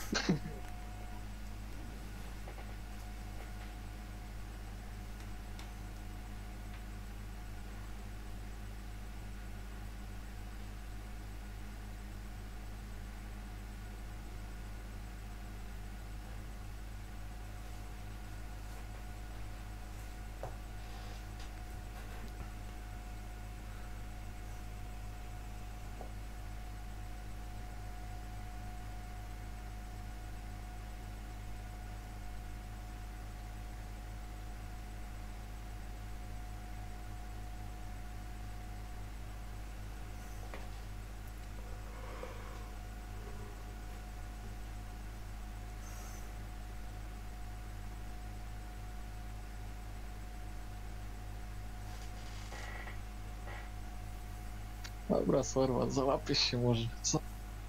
Dobra, Sorwa, załapiesz się może, co?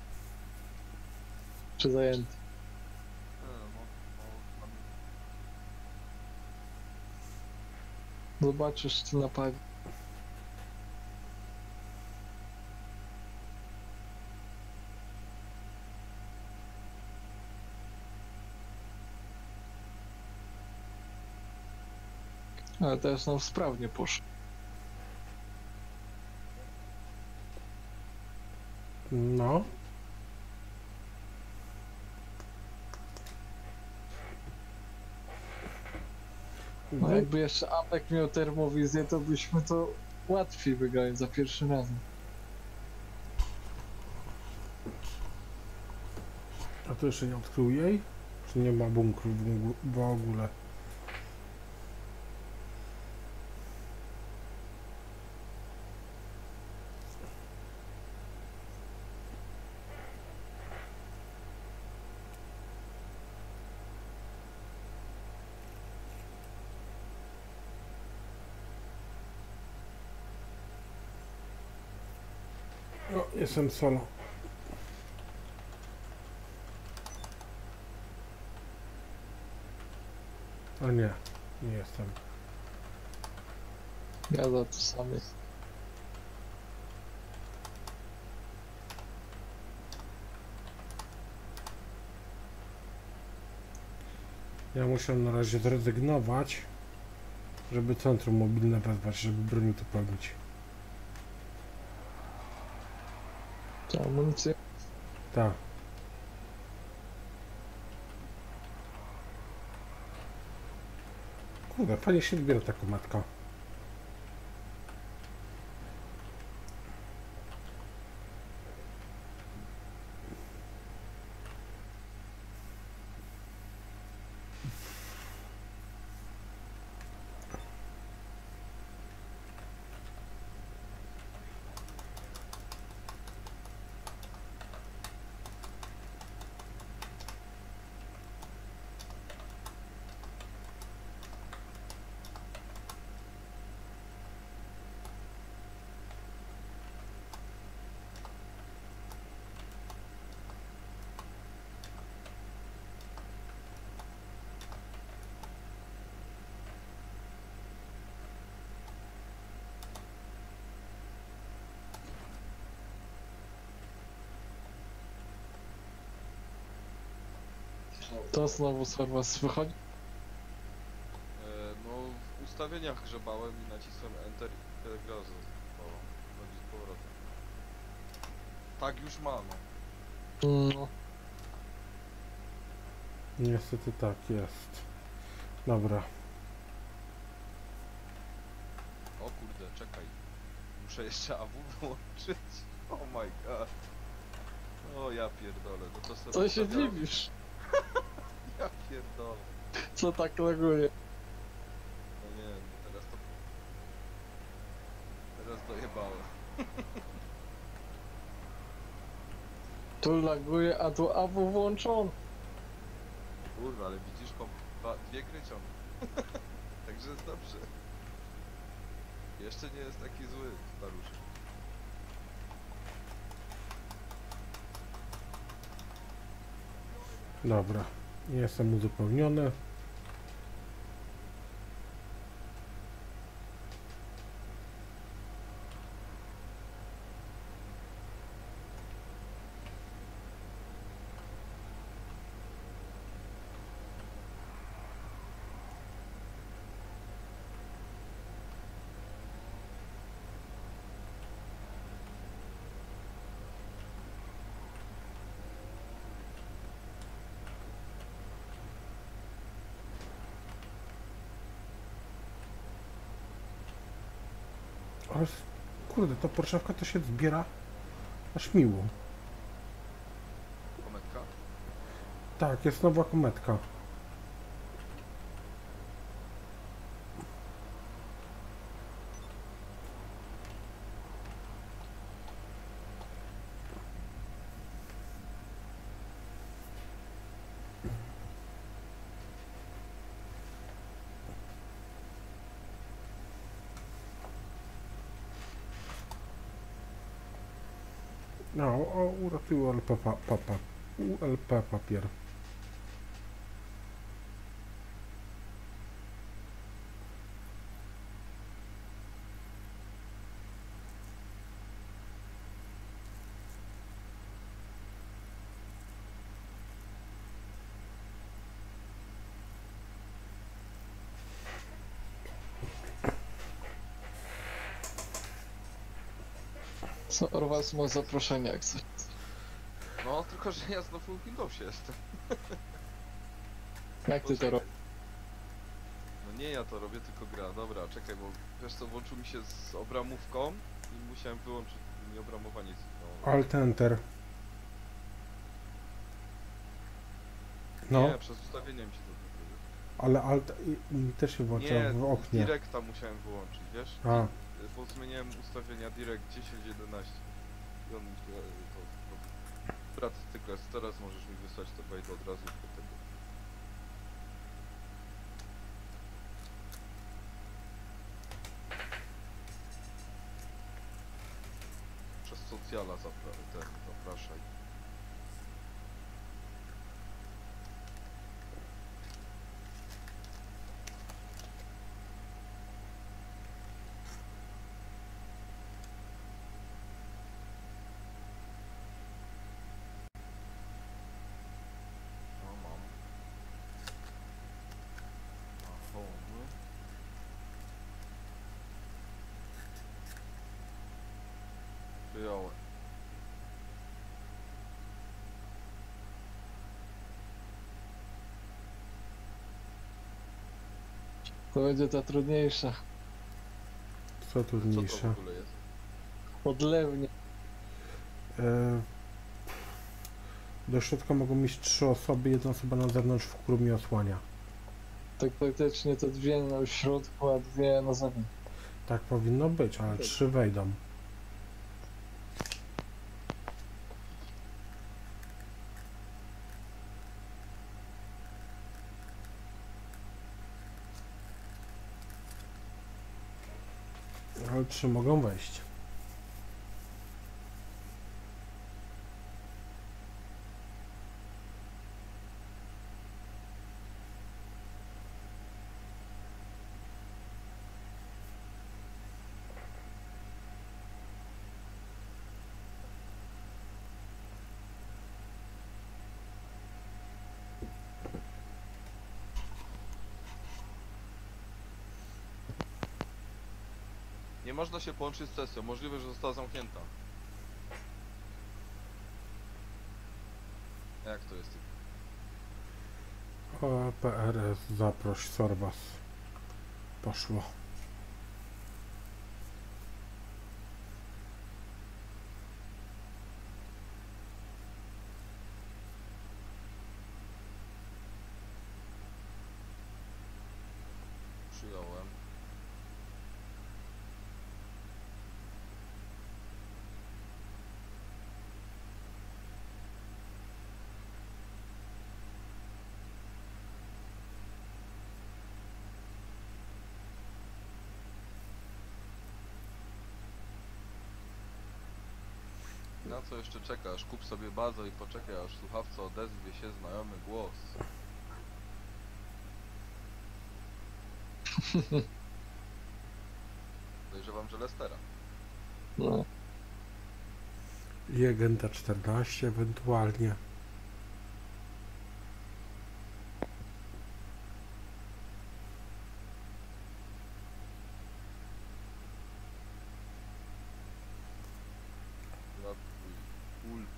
Czy zajęty? Tam Zobaczysz, czy napadnie. Ale teraz nam sprawnie poszło. No. No jakby jeszcze Apek miał termowizję, to byśmy to łatwiej wygrali za pierwszym razem. A to jeszcze nie odkrył jej? Czy nie ma bunkru w ogóle? No, jestem solo. A nie, nie jestem. Ja za to sam jest. Ja muszę na razie zrezygnować, żeby centrum mobilne wezwać, żeby broń uzupełnić. To amunicję. Tak. Kurde, fajnie się zbiera ta komatka. To znowu Sorwa wychodzi. No w ustawieniach grzebałem i nacisłem Enter i gra została. Będzie z powrotem. Tak już ma, no. No. Niestety tak jest. Dobra. O kurde, czekaj. Muszę jeszcze AW wyłączyć. Oh my god. O ja pierdolę, no to sobie... Co się ustawiałem. dziwisz? Ja pierdolę. Co tak laguje? No nie, no teraz to... Teraz dojebałem. Tu laguje, a tu AW włączony. Kurwa, ale widzisz, dwie gry ciągle. Także jest dobrze. Jeszcze nie jest taki zły, staruszek. Dobra. Jestem uzupełniony. Ale kurde, ta porszawka to się zbiera aż miło. Kometka? Tak, jest nowa kometka. No, o, uratuj ULP papier. Co Orwas ma zaproszenie jak coś. No, tylko że ja znowu w Windowsie jestem. Jak ty to robisz? No nie ja to robię, tylko gra. Dobra, czekaj, bo wiesz co, włączył mi się z obramówką i musiałem wyłączyć mi obramowanie. No, Alt Enter. No, Nie, przez ustawienia mi się to wygląda. ale Alt mi też się włącza Nie, w oknie. Directa musiałem wyłączyć, wiesz? A, Bo zmieniałem ustawienia Direct 10.11 i on mi to... Brat Tykles, teraz możesz mi wysłać, to wejdę od razu do tego. Przez socjala zapraszaj. No mam. A home. Przyjąłem. To będzie ta trudniejsza. co Co to trudniejsze. w ogóle jest? Odlewnie. Do środka mogą iść 3 osoby, jedna osoba na zewnątrz, w którą mnie osłania. Tak praktycznie to 2 na środku, a 2 na zewnątrz. Tak powinno być, ale 3 wejdą. Ale 3 mogą wejść. Nie można się połączyć z sesją, możliwe, że została zamknięta. Jak to jest? O, PRS, zaproś, Sorwas. Poszło. Przyjąłem. Na co jeszcze czekasz? Kup sobie bazę i poczekaj, aż w słuchawce odezwie się znajomy głos. Podejrzewam, że Lestera. No. I agenta 14 ewentualnie. Chyba twój ult.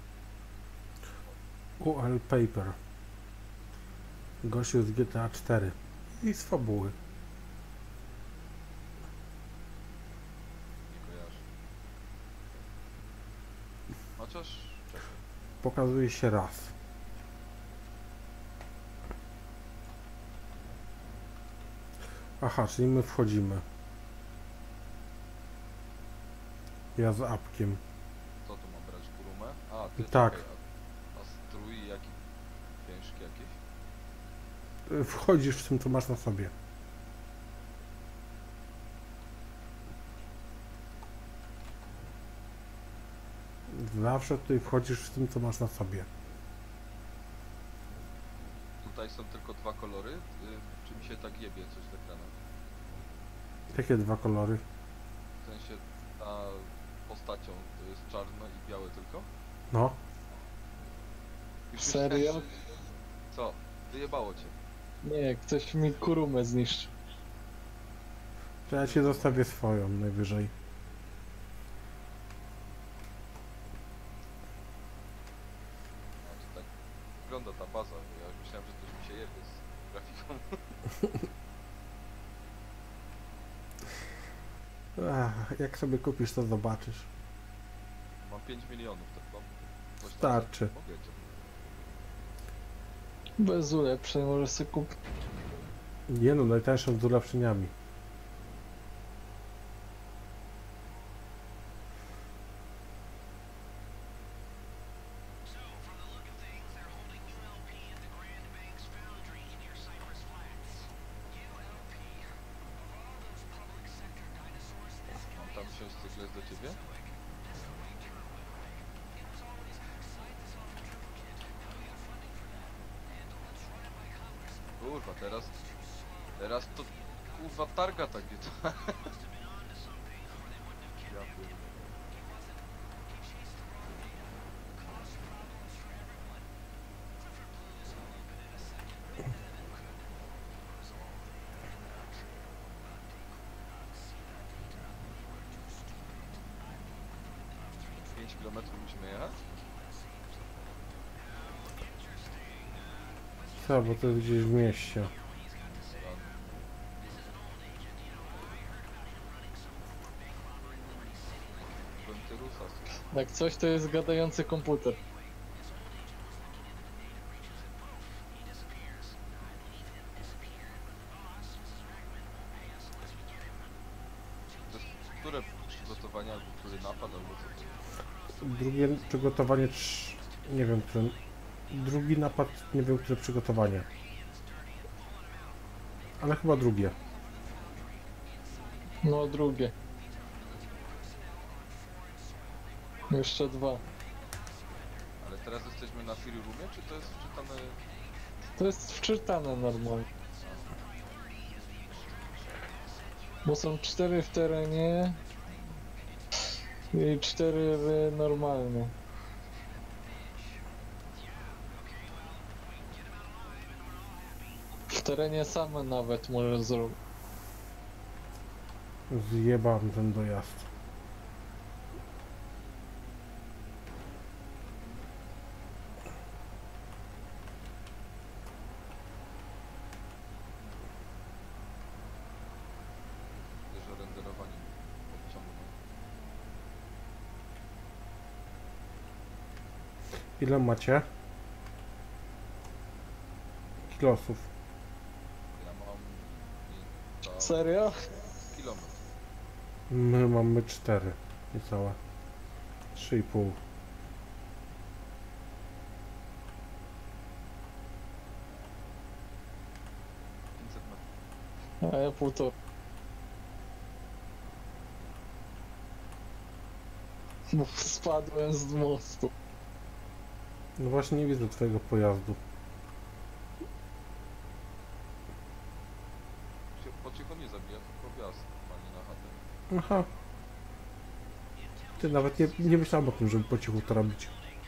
UL Paper. Gościu z GTA 4. I z fabuły. chociaż... Czekaj. Pokazuje się raz. Aha, czyli my wchodzimy. Ja z apkiem. Co tu mam brać? Kurumę? A, ty Tak. czekaj, a strój jaki? Ciężki jakieś? Wchodzisz w tym, co masz na sobie. Zawsze tutaj wchodzisz w tym, co masz na sobie. Tutaj są tylko dwa kolory? Czy mi się tak jebie coś z ekranem? Jakie dwa kolory? W sensie ta postacią to jest czarno i białe tylko? No. Już Serio? myślałem, że- Co? Wyjebało cię. Nie, ktoś mi kurumę zniszczył. To ja ci zostawię swoją najwyżej. No to tak wygląda ta baza. Ja już myślałem, że coś mi się jebie z grafiką. Ach, jak sobie kupisz, to zobaczysz. Mam 5 milionów, to mam coś tam Starczy. mogę cię. Bez ulepszeń może sobie kupić. Nie no, najtańszą z ulepszeniami. So, from the look of things, they're holding ULP at the Grand Banks Foundry near Cypress Flats. ULP. Of all those public sector dinosaurs, this Mam guy tam is wsiąść cykles do ciebie? That's the right term, Ludwig. It was always cite this off the triple kit. Now we got funding for that. And let's run it by Congress. Kurwa, teraz to kurwa targa tak gdzie to. Must have been onto something, or they wouldn't have Ja kidnapped pierdolę. He wasn't. He chased the wrong data. Caused problems for everyone. Clifford Blue is gonna loop it in a second. And then it could resolve the equinox. But they could not see that data. We were too stupid. I mean, 5 km musimy jechać? Co, bo to jest gdzieś w mieście. Ran. Venturusa. Jak coś, to jest gadający komputer. To jest które przygotowania, albo który napad, albo co to? Drugie przygotowanie, nie wiem, które... Drugi napad, nie wiem, które przygotowanie. Ale chyba drugie. No drugie. Jeszcze dwa. Ale teraz jesteśmy na Fury Roomie, czy to jest wczytane... To jest wczytane normalnie. Bo są 4 w terenie i 4 normalnie. W terenie same nawet możesz zrobić. Zjebałem ten dojazd. że renderowanie podciągnął. Ile macie? Kilosów. Ja mam... Niecałe Serio? kilometr. My mamy 4. Niecałe. 3,5. A ja półtora. Bo spadłem z mostu. No właśnie nie widzę twojego pojazdu. Po cichu nie zabija, tylko wjazd normalnie na chatę. Aha. Ty nawet nie myślałem o tym, żeby po cichu to robić.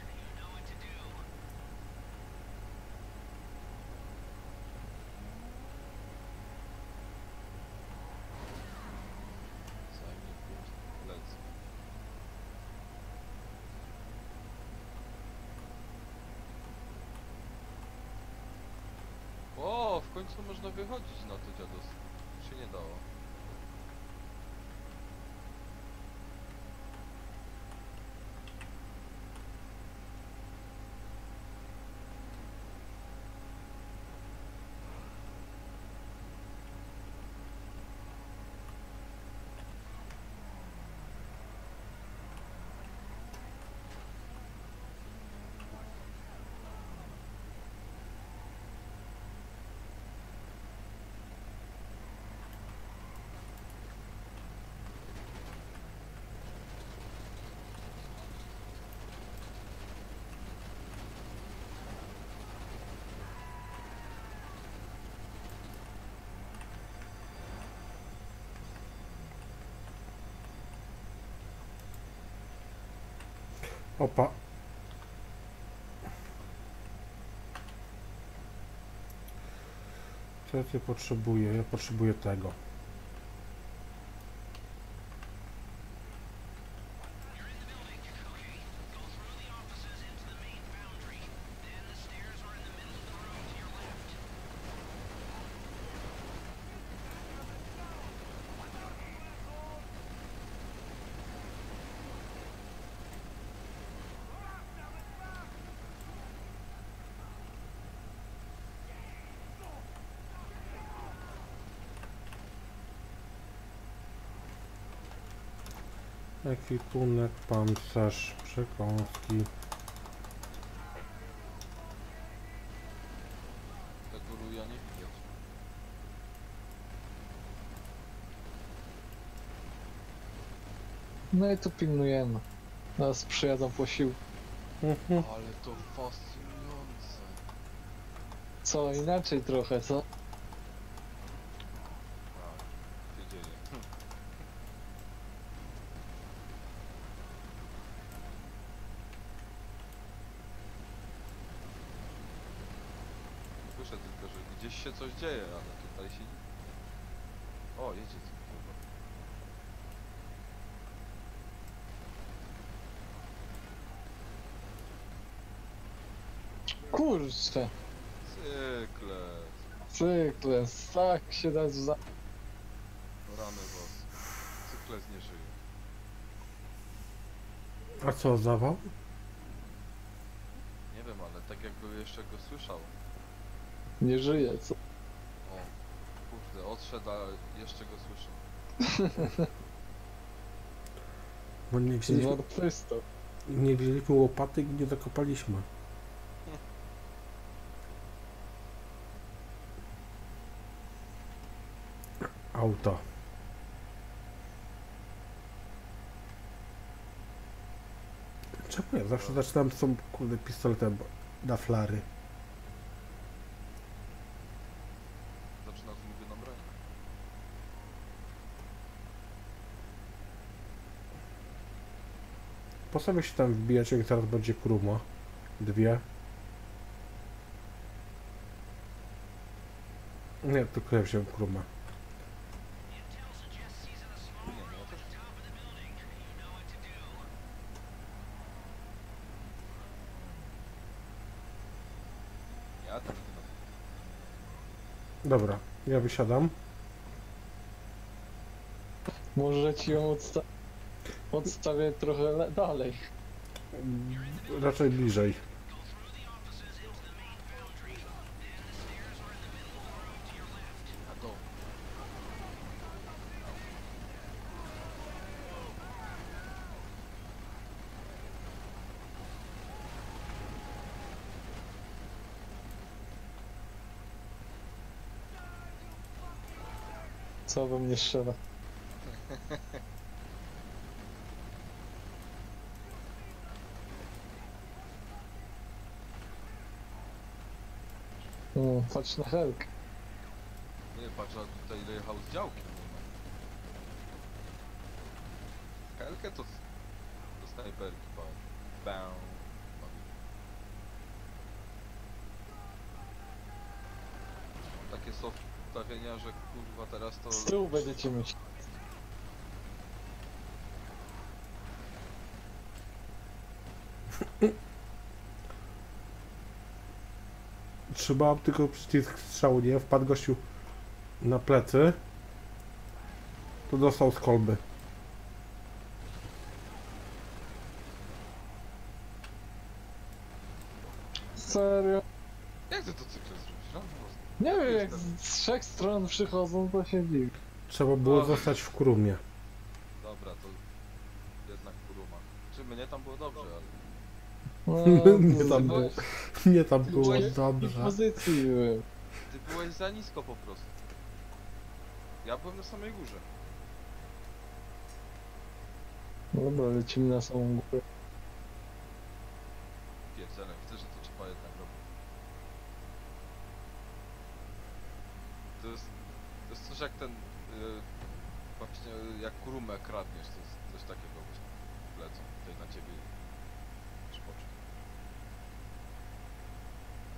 Zajmie 5 lecę. O, w końcu można wychodzić na to dziados. Się nie dało. Opa. Co ja tutaj potrzebuję? Ja potrzebuję tego. You're in the building, okay? Go through the offices into the main foundry. Then the stairs are in the middle of the room to your left. Ekwipunek, pancerz, przekąski. Tego ruja nie widać. No i to pilnujemy. Nas przyjadą posiłki. Mhm. Ale to fascynujące. Co, inaczej trochę, co? A, się dzieje. Słyszę tylko, że gdzieś się coś dzieje, ale tutaj się nie... O, jedzie co kurwa. Kurczę, Cykle. cykle, tak się da za... Rany wos. Cykles nie żyje. A co, zawał? Nie wiem, ale tak jakby jeszcze go słyszał. Nie żyje, co? O, kurde, odszedł, a jeszcze go słyszę. Bo Zmartwychwstał. nie wzięliśmy łopaty i nie zakopaliśmy. Auto. Czemu ja zawsze zaczynam z tą kurde pistoletem na flary? Zaczyna z ulubioną broń. Po sobie się tam wbijać, jak zaraz będzie kruma. Dwie. Nie, tylko ja wziąłem krumę. Intel suggests he's in a small Nie, no room to... at the top of the building. You know what to do. Ja tam nie Dobra, ja wysiadam. Może ci ją odstawię trochę dalej. Raczej bliżej. Go through the offices into the main foundry. Then the stairs are in the middle of the room to your left. A to... Co we mnie strzela? Patrz na helkę. Nie, patrz, a tutaj ile jechał z działki. Helkę to... do snajperki, bam. Mam takie soft ustawienia, że kurwa teraz to... Z tyłu będziecie mieć. Trzymałem tylko przycisk strzału, nie? Wpadł gościu na plecy. To dostał z kolby. Serio? Jak ty to cykle zrobisz? No, Nie wiem, jak z trzech stron przychodzą, to się dziwi. Trzeba było Och. zostać w krumie. dobra, to... jednak kuruma. Czy mnie tam było dobrze, ale... No, Nie tam było. Nie tam było Byłeś- w dobrze. pozycji byłem. Ty byłeś za nisko po prostu. Ja byłem na samej górze. Dobra, lecimy na samą górę. Pierdzielę, widzę, że to trzeba jednak robić. To jest coś jak ten... właśnie jak kurumę kradniesz, to jest coś takiego właśnie. Lecą tutaj na ciebie.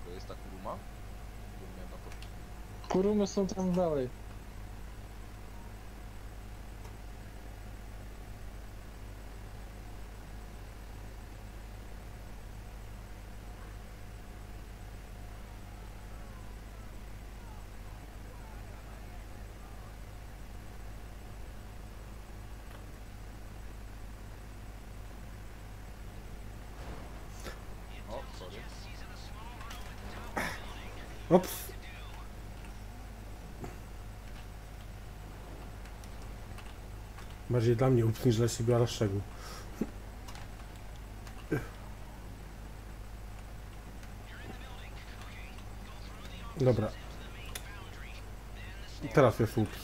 To jest ta kuruma? Bo miałem na to... Kurumy są tam dalej. O, sorry. Ops. Bardziej dla mnie ups niż dla siebie, ale szczegół. Dobra. Teraz jest ups.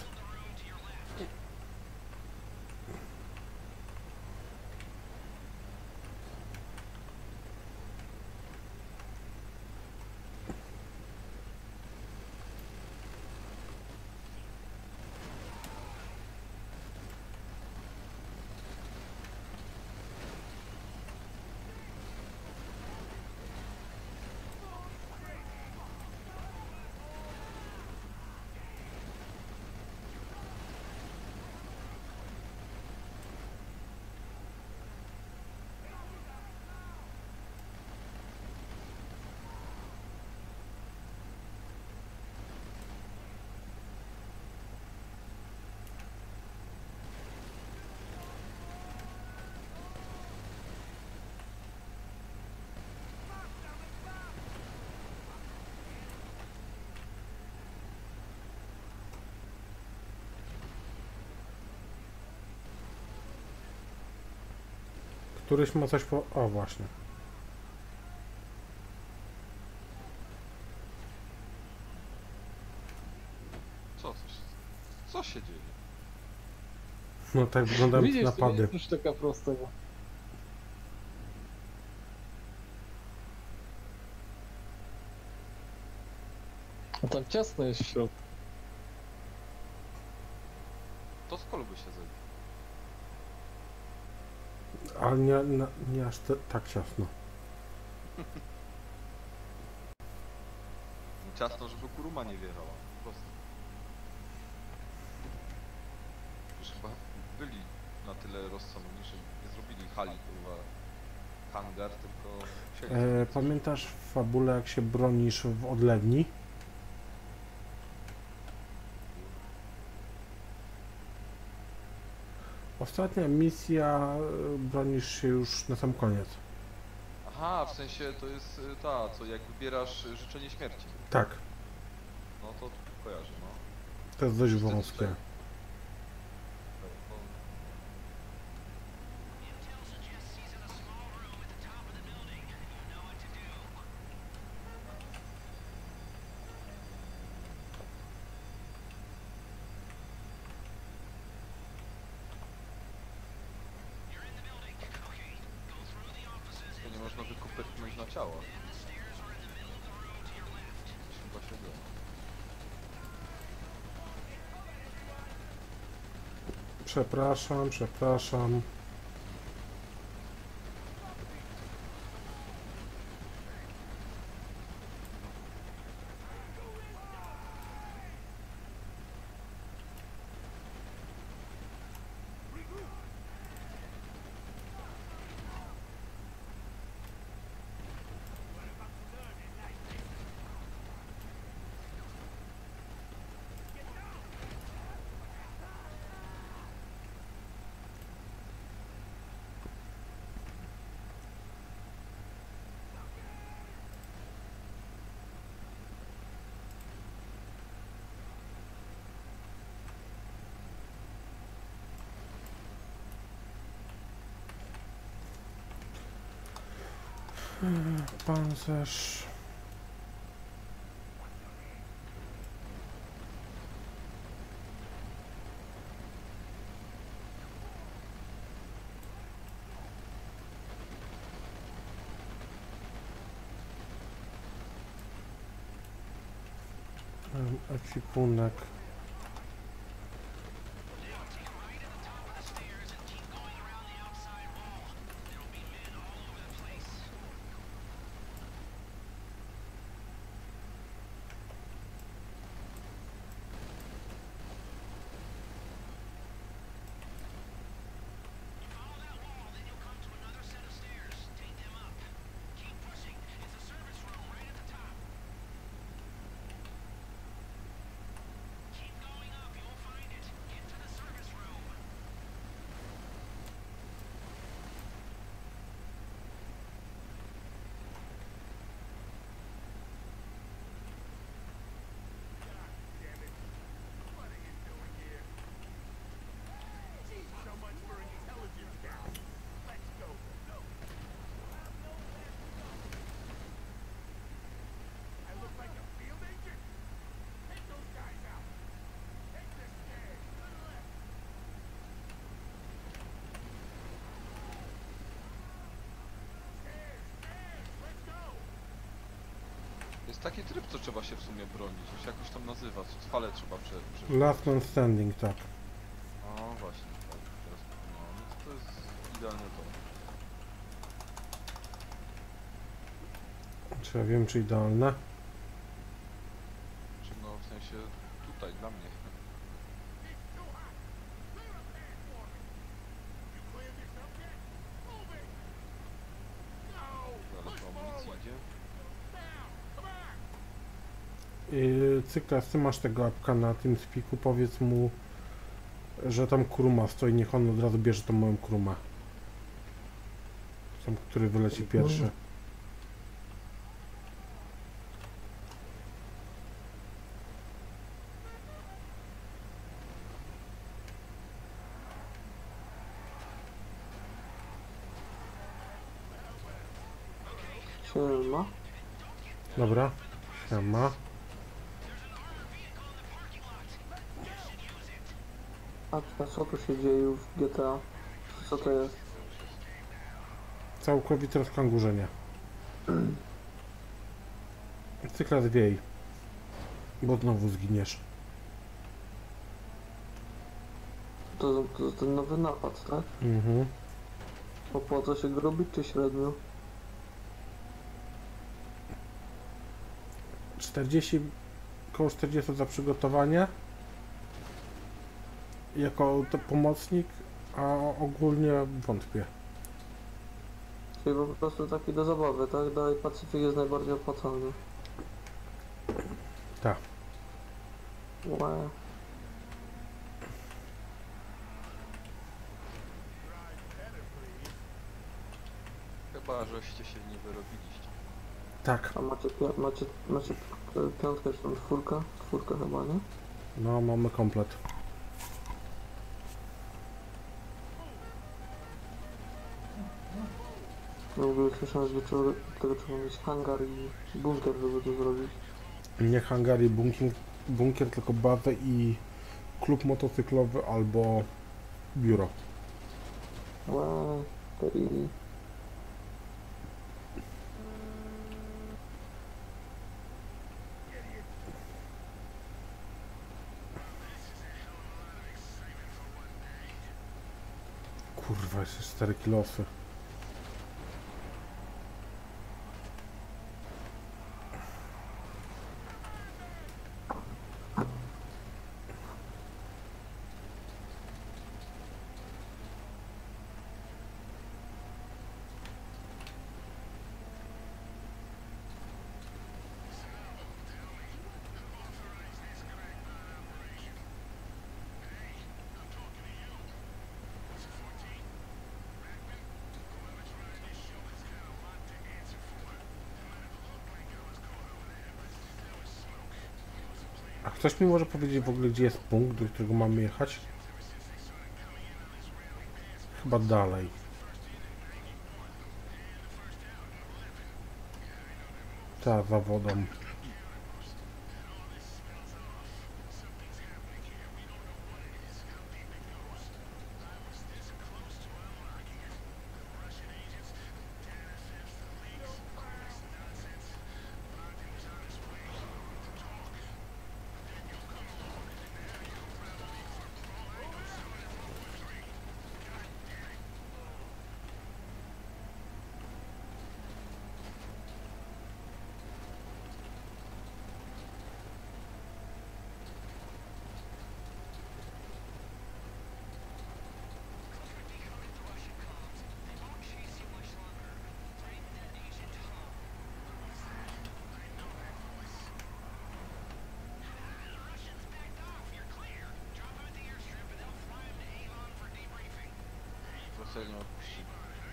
Któryś ma coś po... O, właśnie. Co się dzieje? No tak wyglądają te Widzisz, to napady. nie jest już taka prostego. A tam ciasno jest w środku. To z kolu by się zrobił. Ale nie aż tak ciasno. Ciasno, żeby kuruma nie wjechała. Po prostu. Już chyba byli na tyle rozsądni, że nie zrobili hali, kurwa, hangar, tylko... siedzi. Pamiętasz w fabule, jak się bronisz w odlewni? Ostatnia misja, bronisz się już na sam koniec. Aha, w sensie to jest ta, co jak wybierasz życzenie śmierci. Tak, No to kojarzę, no. to jest dość Wszyscy wąskie. tutaj- Intel suggests he's in a small room at the top of the building. You know what to do. You're in the building. Okay, go through the offices To and nie można wykopytnąć na ciała. the stairs are in the middle of the room to your left. Coś chyba się dzieje. Przepraszam, przepraszam. Pancerz. Ekwipunek. Take a right at the top of the stairs and keep going around the outside wall. There'll be men all over the place. taki tryb, co trzeba się w sumie bronić. On się jakoś tam nazywa. Fale trzeba prze... Last man standing, tak. O, właśnie, tak. Teraz, no to jest idealnie to. Czy ja wiem, czy idealne? Czy no, w sensie tutaj, dla mnie. Ale to amunicji idzie. Cyklas, ty masz tego apka na tym spiku, powiedz mu, że tam kuruma stoi, niech on od razu bierze tą moją kurumę. Tam, który wyleci pierwszy. Siema. Dobra, siema. A co tu się dzieje w GTA? Co to jest? Całkowite rozkangurzenie. Cyklas wiej, bo znowu zginiesz. To ten nowy napad, tak? Mhm. Opłaca się go robić czy średnio? 40, około 40 za przygotowanie jako to pomocnik, a ogólnie wątpię. Czyli po prostu taki do zabawy, tak? Dalej Pacyfik jest najbardziej opłacalny. Tak. Łe. Chyba, żeście się nie wyrobiliście. Tak, A macie piątkę czy tam czwórkę? Czwórkę chyba, nie? no mamy komplet. Ja w ogóle słyszałem, że tego trzeba mieć hangar i bunkier, żeby to zrobić. Nie hangar i bunkier, tylko bazę i klub motocyklowy albo biuro. Łe, to i... Kurwa, jeszcze 4 kilosy. A ktoś mi może powiedzieć w ogóle, gdzie jest punkt, do którego mamy jechać? Chyba dalej. Ta, za wodą. Wesel nie odpuści.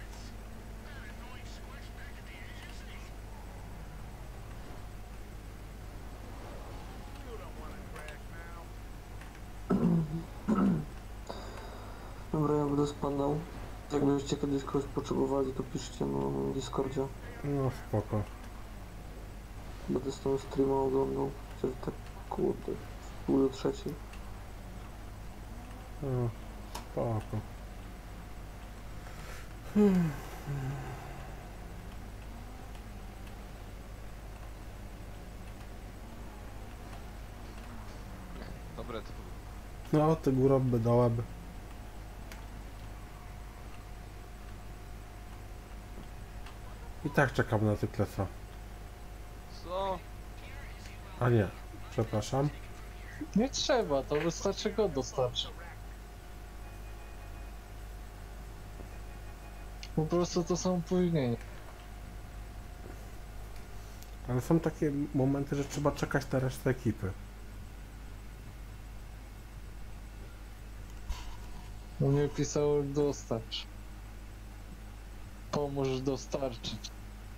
Dobra, ja będę spadał. Jakbyście kiedyś kogoś potrzebowali, to piszcie na Discordzie. No spoko. Będę z tego streama oglądał. Chociaż tak kurde, w pół do trzeciej. No, spoko. No, ty górą dołem. I tak czekam na Tyklesa. Co? A nie, przepraszam. Nie trzeba, to wystarczy go dostarczyć. Po prostu to są opóźnienia. Ale są takie momenty, że trzeba czekać na resztę ekipy. U mnie pisało dostarcz. Pomóż dostarczyć.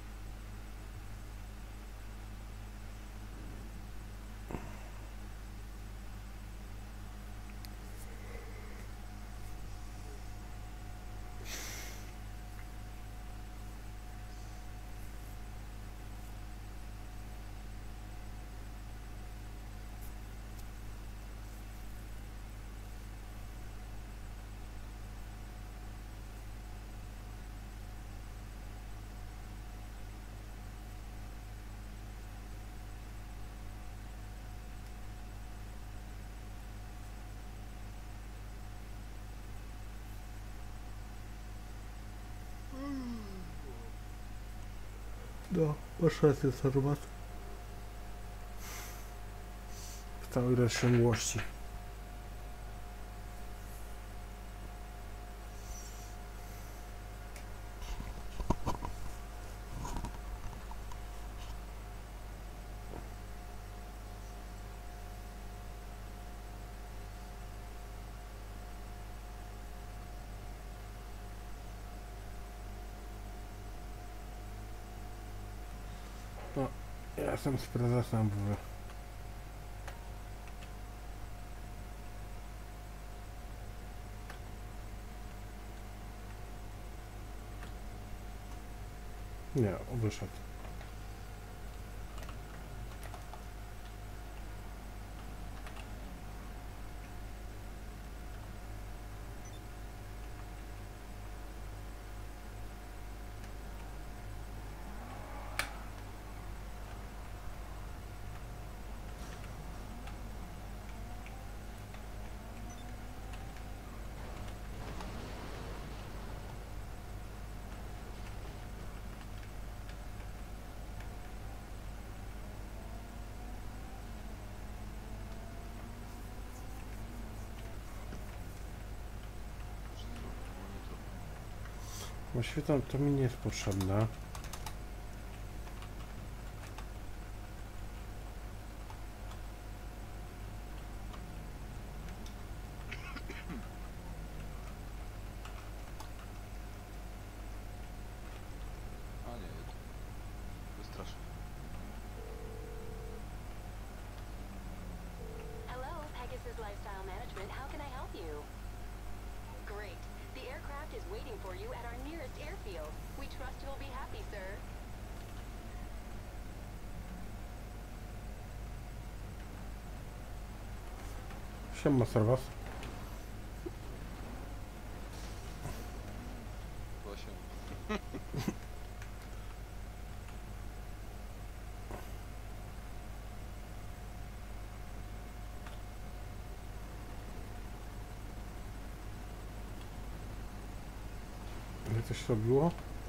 No, masz rację, Sarmat. W całej rozciągłości. No, ja jestem z prezesem w... Nie, wyszedł. No świetnie, to mi nie jest potrzebne. A nie, wystraszy. Hello, Pegasus Lifestyle Management. How can I help you? Great. The aircraft is waiting for you at our nearest airfield. We trust you'll be happy, sir. Siema, serwas. Chyba się... Ale coś robiło?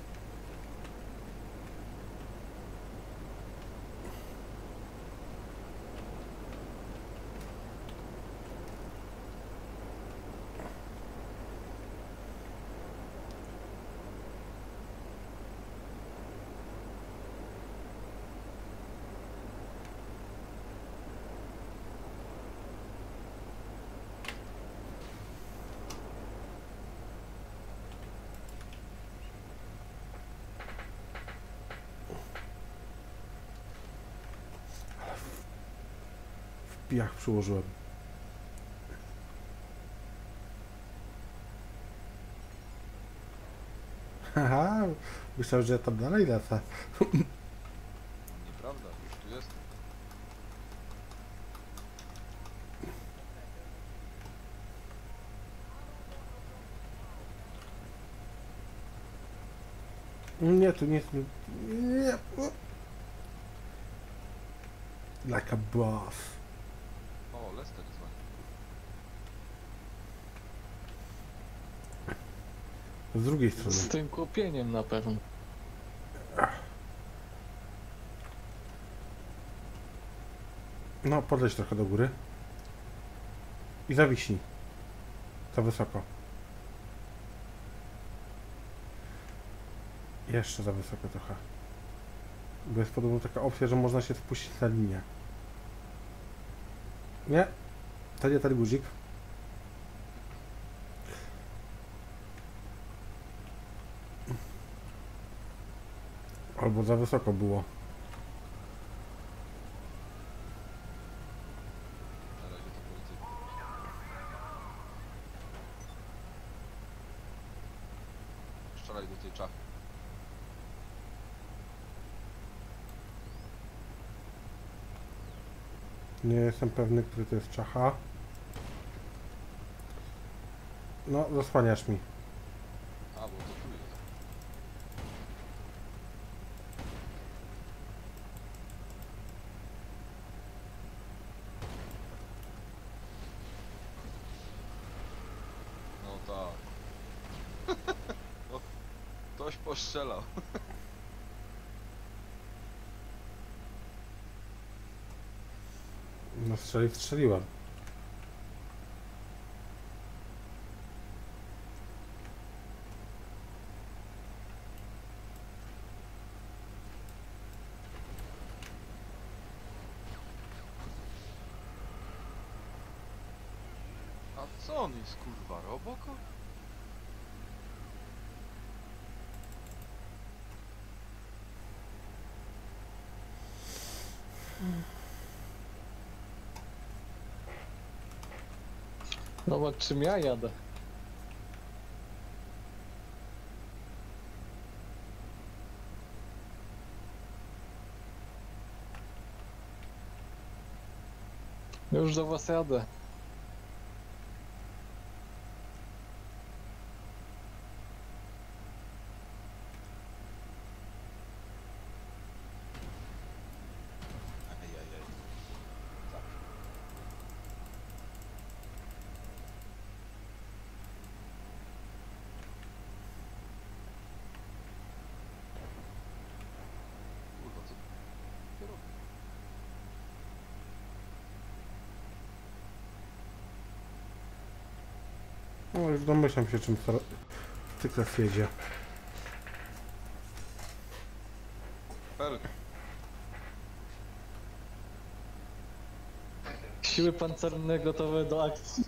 W pijach przyłożyłem. Haha, myślałem, że ja tam dalej lecę. Nieprawda, już tu jest. Nie, tu nie jest... Nie. Like a boss. O, Lester dzwoni. Z drugiej strony. Z tym kupieniem na pewno. No, podleć trochę do góry. I zawiśnij. Za wysoko. Jeszcze za wysoko trochę. Bo jest podobno taka opcja, że można się spuścić na linię. Nie. To nie ten guzik. Albo za wysoko było. Na razie to polityka. Strzelaj do tej czachy. Nie jestem pewny, który to jest czacha. No, zasłaniasz mi. A, bo to tu jest. No tak. No, ktoś postrzelał. No, strzeliłem. A co on jest, kurwa, Robocop? Zobacz czym ja jadę. Już do was jadę. Ejejej. Tak. Kurwa, co ty robisz? No, już domyślam się, czym cykles jedzie. Pel. Siły pancerne gotowe do akcji.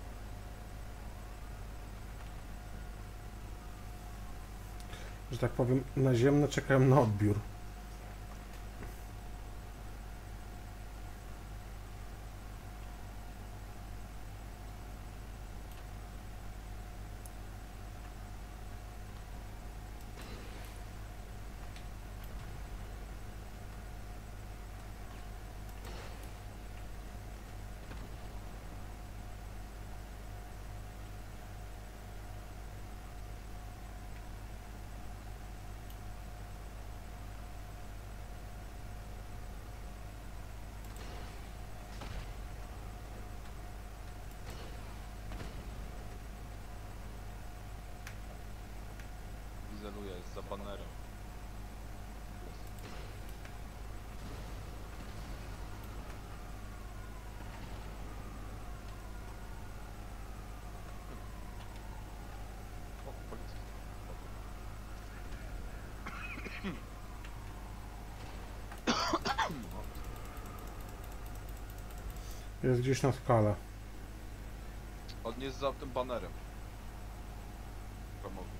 Że tak powiem, naziemne czekają na odbiór. Izeluje, jest za banerem. O, policja. Jest gdzieś na skale. On jest za tym banerem. Promowy.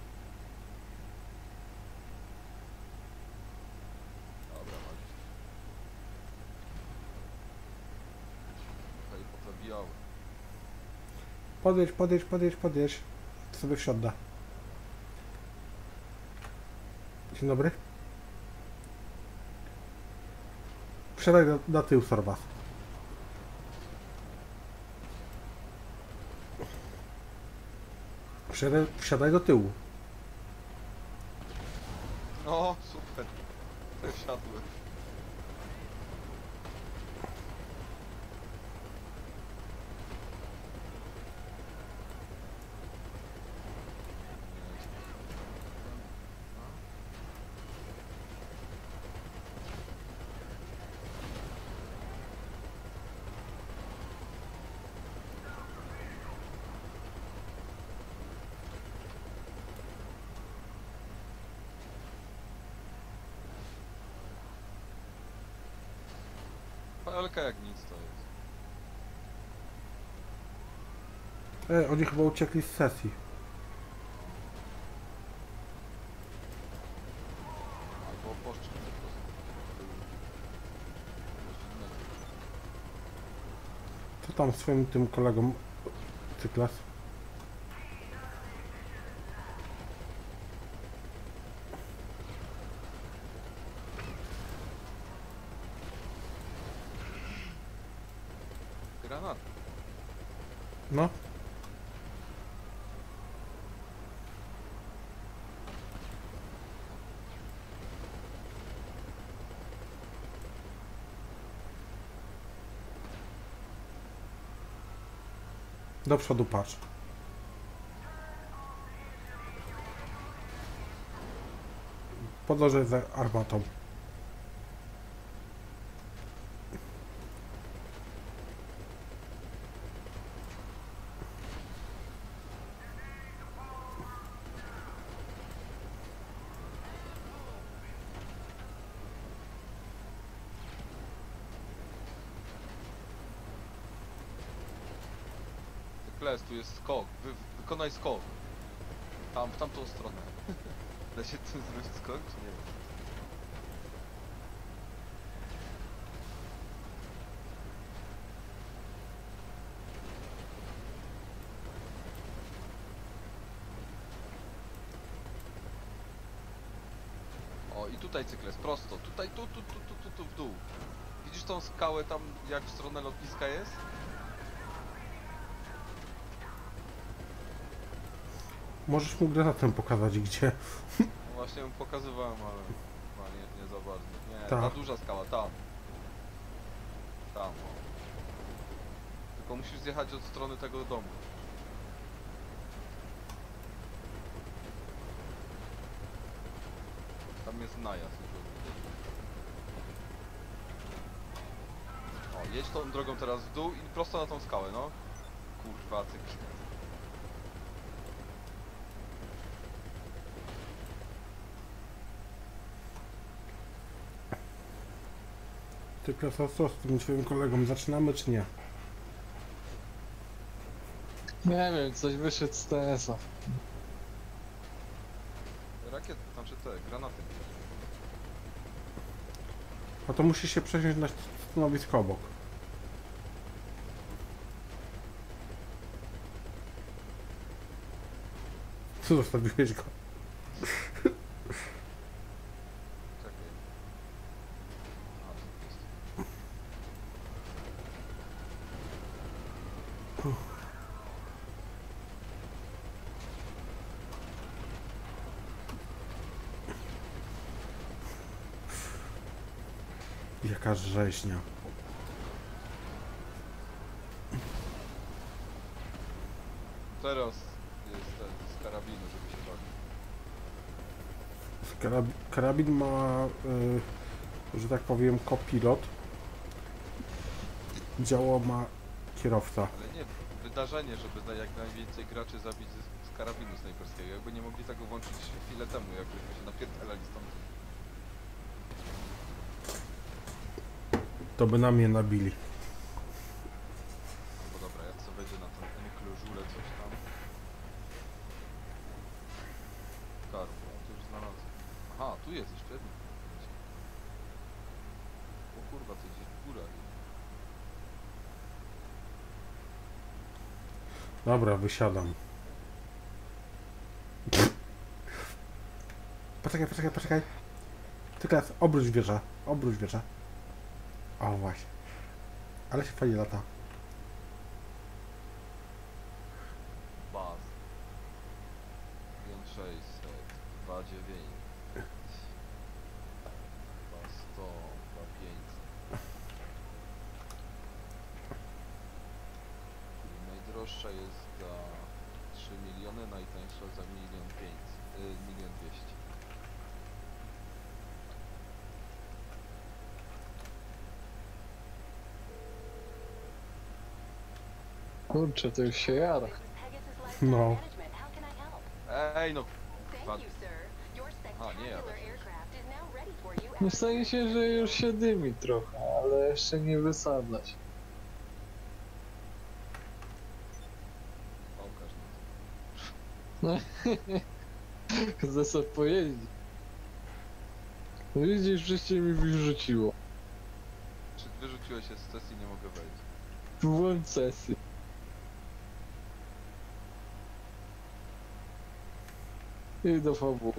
Dobra, walić. Okej, pozabijały. Podjedź. Sobie wsiada. Dzień dobry. Wsiadaj na tył, Sorbas. Wsiadaj do tyłu. No, super. Wsiadły. PLK jak nic to jest. Oni chyba uciekli z sesji. Albo poszczę po prostu. Coś innego. Co tam swoim tym kolegom Cyklas? Granat. No. Do przodu patrz. Podążaj za armatą. Kles, tu jest skok. Wykonaj skok. Tam, w tamtą stronę. Da się tu zrobić skok, czy nie? O, i tutaj Cykles, prosto. Tutaj, tu w dół. Widzisz tą skałę tam, jak w stronę lotniska jest? Możesz mu granatem pokazać gdzie. No właśnie ją pokazywałem, ale chyba nie za bardzo. Nie, Ta. ta duża skała, tam. Tam, o. Tylko musisz zjechać od strony tego domu. Tam jest najazd już od widać. O, jedź tą drogą teraz w dół i prosto na tą skałę, no. Kurwa, cykl. Cyklas, co z tym twoim kolegą? Zaczynamy czy nie? Nie wiem, coś wyszedł z TS-a. Rakiety, znaczy te, granaty. A to musisz się przesiąść na stanowisko obok. Co zostawiłeś go? Czekaj. A, tu jest. Jaka rzeźnia. Teraz jest ten z karabinu, żeby się bawić. Karabin ma, że tak powiem, kopilot. Działo ma kierowca. Ale nie, wydarzenie, żeby jak najwięcej graczy zabić z karabinu snajperskiego. Jakby nie mogli tego włączyć chwilę temu, jakbyśmy się napierdalali stąd. To by na mnie nabili. No bo dobra, jak co wejdzie na ten enklożurę coś tam. Karbo, to już znalazłem. Aha, tu jest jeszcze jedno. O kurwa, to gdzieś w górach. Dobra, wysiadam. Poczekaj. Cyklas, obróć wieżę. O właśnie. Ale się fajnie lata. Baz. 5600, 29. 100, 2500. Najdroższa jest za 3 miliony, najtańsza za 1,200,000. Kurczę, to już się jara. This is Pegasus Lifestyle No. Management. How can I help? Ej, no Thank But- you, sir. Your A, nie, spectacular ale- aircraft is now ready for you No at w sensie, że już się dymi trochę, ale jeszcze nie wysadzać. Pokaż mi to. Chcę sobie pojeździć. No widzisz, życie mi wyrzuciło. Czy wyrzuciłeś się z sesji, nie mogę wejść. Włącz sesję. I do fabuły.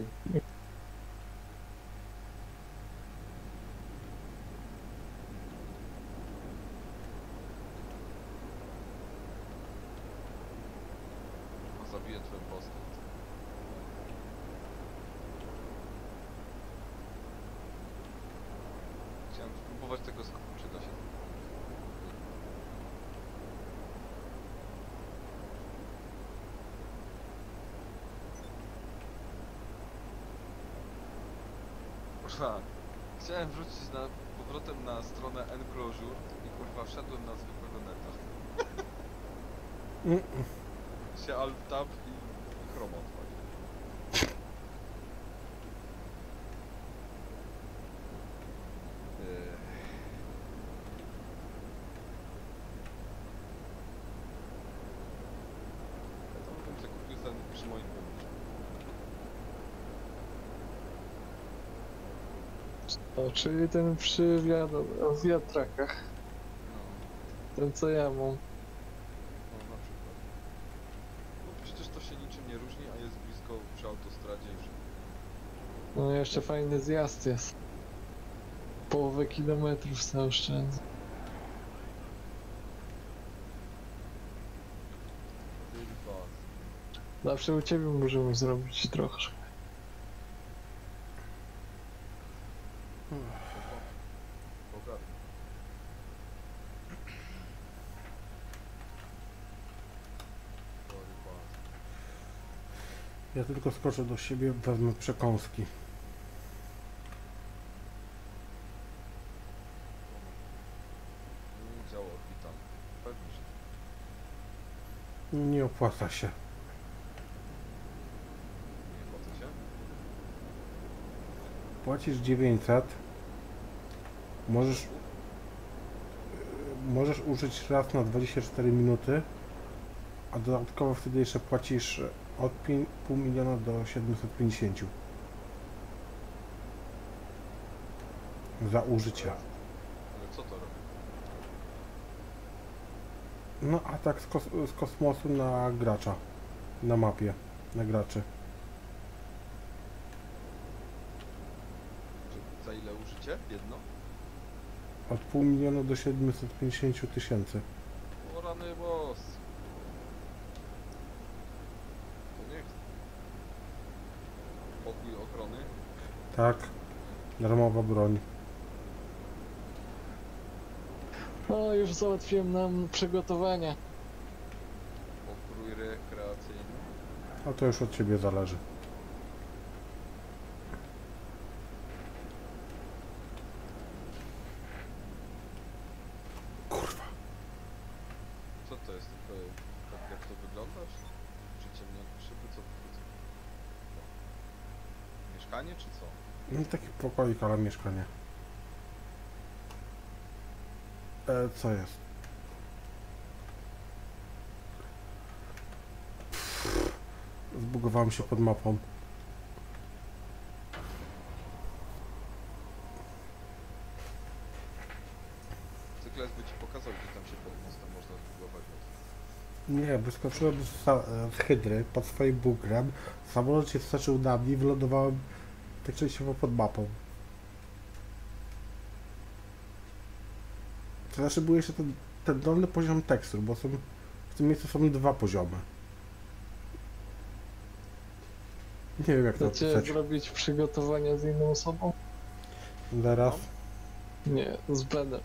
No, zabiję twoją postać. Chciałem spróbować tego skoku, czy da się. Kurwa, chciałem wrzucić powrotem na stronę Enclosure i kurwa wszedłem na zwykłego neta. Mm. Się alt-tab i Chrome odpalił. Ja to bym sobie kupił ten przy moim pomysłu. O, czyli ten przy wiatrakach. No, Ten co ja mam. no na przykład. No przecież to się niczym nie różni, a jest blisko przy autostradzie i wszystko. No jeszcze fajny zjazd jest. Połowę kilometrów sobie oszczędzę. Kurwa. Zawsze u ciebie możemy zrobić troszkę. Ogarnę. Kurwa. Ja tylko skoczę do siebie, wezmę przekąski. Dział orbitalny. Pewnie, że Nie opłaca się. nie opłaca się. Płacisz 900. Możesz użyć raz na 24 minuty, a dodatkowo wtedy jeszcze płacisz od 5,5 miliona do 750 za użycie. Ale co to robi? No atak z kosmosu na gracza, na mapie, na graczy. Czy za ile użycie? Jedno? Od 0,5 miliona do 750 tysięcy. O rany boss. To nie chcę. Pokój ochrony. Tak, darmowa broń. No już załatwiłem nam przygotowania. Pokój rekreacyjny. A to już od ciebie zależy. Kurwa. Co to jest? Tak jak to wygląda? Przyciemnione szyby? Co to jest? Mieszkanie czy co? No taki pokoik, ale mieszkanie. Co jest? Zbugowałem się pod mapą. Cykles by ci pokazał, gdzie tam się pod mostem można zbudować. Nie, wyskoczyłem z hydry pod swoim bunkrem. Samolot się wskoczył na mnie i wylądowałem tak częściowo pod mapą. To znaczy był jeszcze ten dolny poziom tekstur, bo w tym miejscu są dwa poziomy. Nie wiem jak to Chcecie opisać. zrobić przygotowania z inną osobą? Zaraz. Nie, z Benem.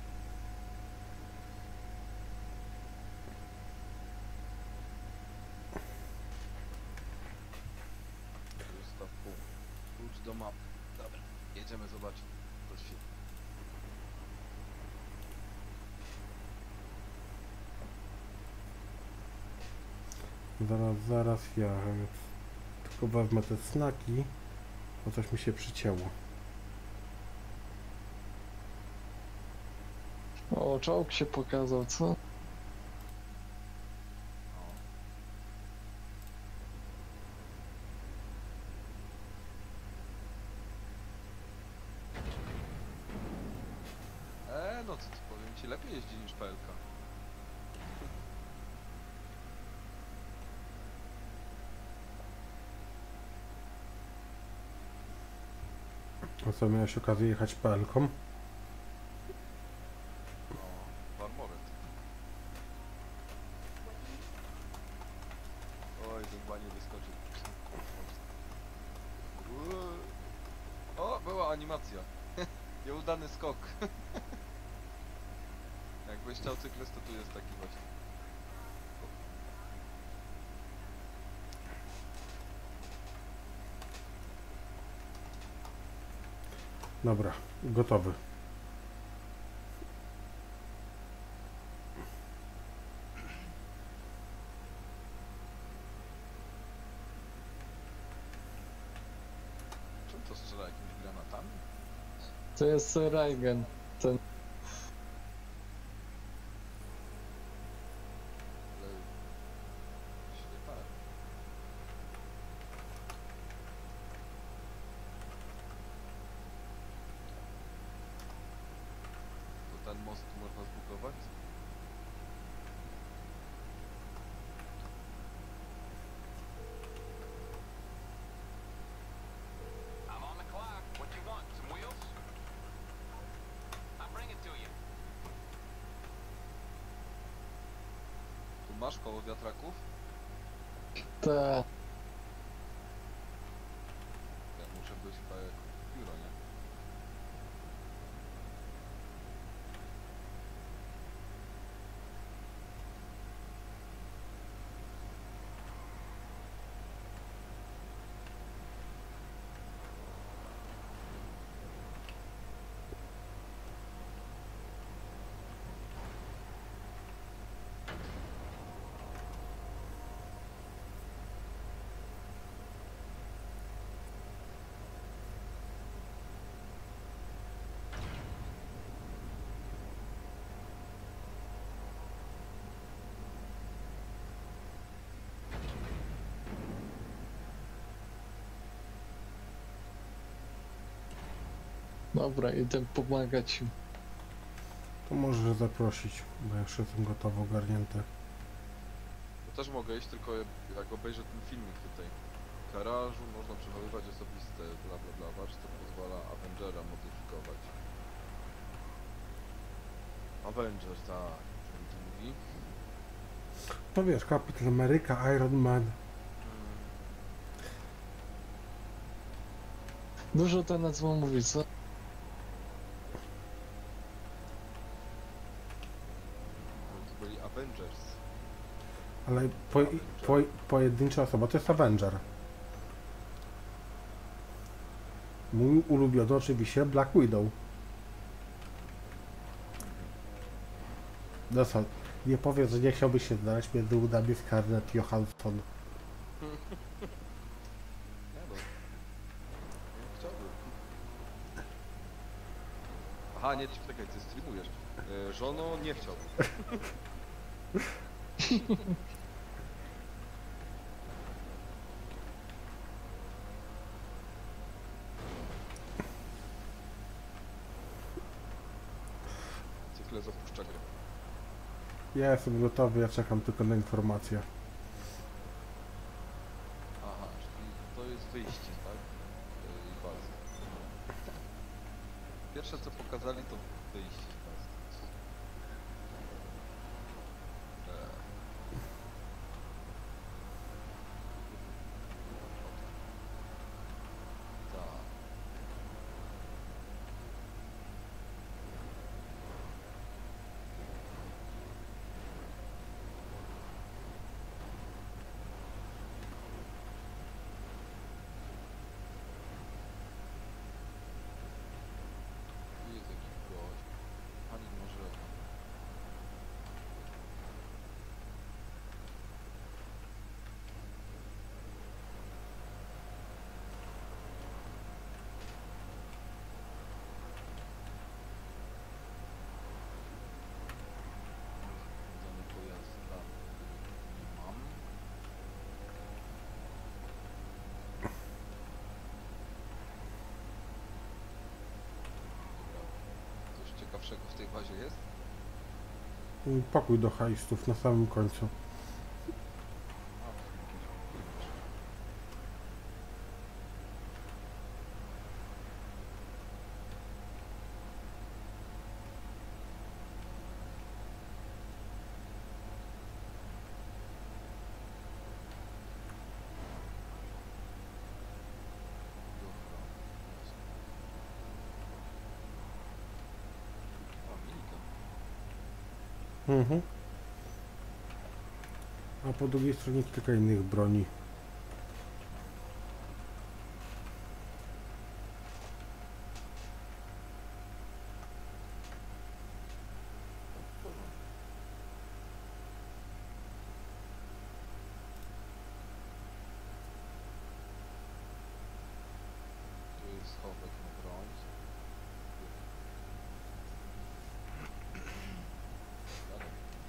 Ustaw punkt. Klucz do mapy. Dobra, jedziemy zobaczyć. To się... Zaraz ja tylko wezmę te snaki, bo coś mi się przycięło. O, czołg się pokazał, co? No. No co powiem ci, lepiej jeździ niż PLK. A co, miałeś okazję jechać PL-ką? No, Warmoret. Oj, ten chyba nie wyskoczył. O, była animacja. Nieudany skok. Jakbyś chciał cyklist, to tu jest taki właśnie. Dobra, gotowy. Czym to strzela? Jakimiś granatami? To jest Raigen. Ten. Ale... Źle tak. To ten most można zbudować? I'm on the clock. What you want? Some wheels? I'll bring it to you. Tu masz koło wiatraków? Ta. Ja muszę być chyba jako biuro, nie? Dobra, idę pomagać im. To możesz zaprosić, bo ja już jestem gotowy, ogarnięty. Ja też mogę iść, tylko jak obejrzę ten filmik tutaj. W garażu można przechowywać osobiste, bla bla bla, warsztat pozwala Avengera modyfikować. Avenger, tak, co mi tu mówi? No wiesz, Kapitan Ameryka, Iron Man. Dużo ta nazwa mówi, co? To byli Avengers. Ale pojedyncza osoba to jest Avenger. Mój ulubiony oczywiście Black Widow. No co, nie powiedz, że nie chciałbyś się znaleźć między udami Scarlett Johansson. Nie no. Nie chciałbym. Aha, nie, czekaj, ty streamujesz. Żono, nie chciałbym. Cykle zapuszcza grę. Ja jestem gotowy, ja czekam tylko na informację. Aha, czyli to jest wyjście, tak? I bazy. Pierwsze co pokazali to wyjście z bazy. Tak. Tu jest jakiś gość. ciekawszego w tej bazie jest? Pokój do heistów na samym końcu. A, jakieś kurczę. Dobra, jasne. A, minigun. Mhm. A po drugiej stronie kilka innych broni. Tu jest schowek na broń. Dalej.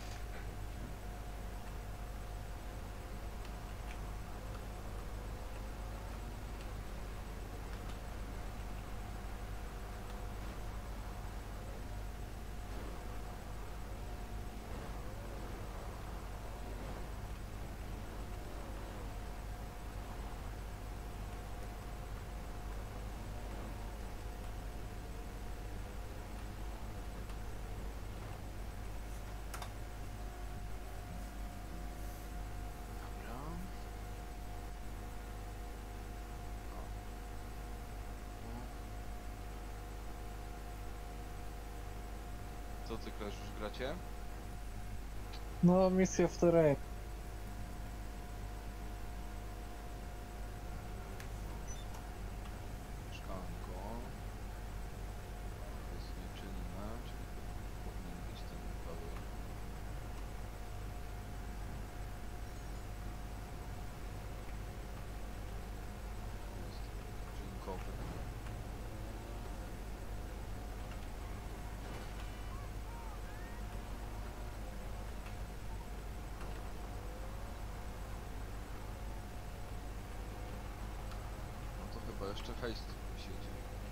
Dobra. Co ty, Clash, już gracie? No, misja w terenie. Mieszkanko. Jest nieczynne, czyli powinien być ten cały... Jest dźwiękowy. No to chyba jeszcze hejst siedzi.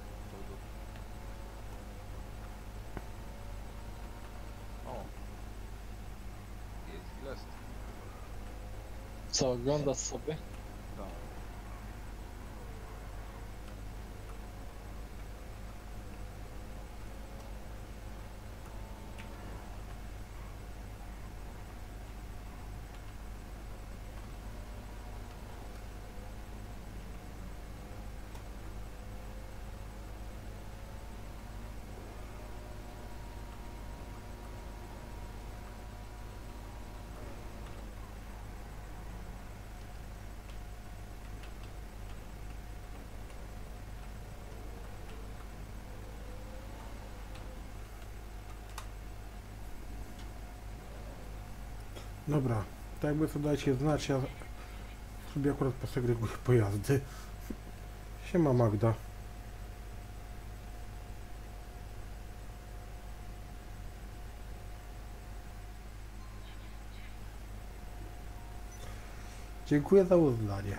O! Jest Gillespie. Co, oglądasz sobie? Tak. Dobra, tak jakby co dajcie znać, ja sobie akurat posegreguję pojazdy. Siema Magda. Dziękuję za uznanie.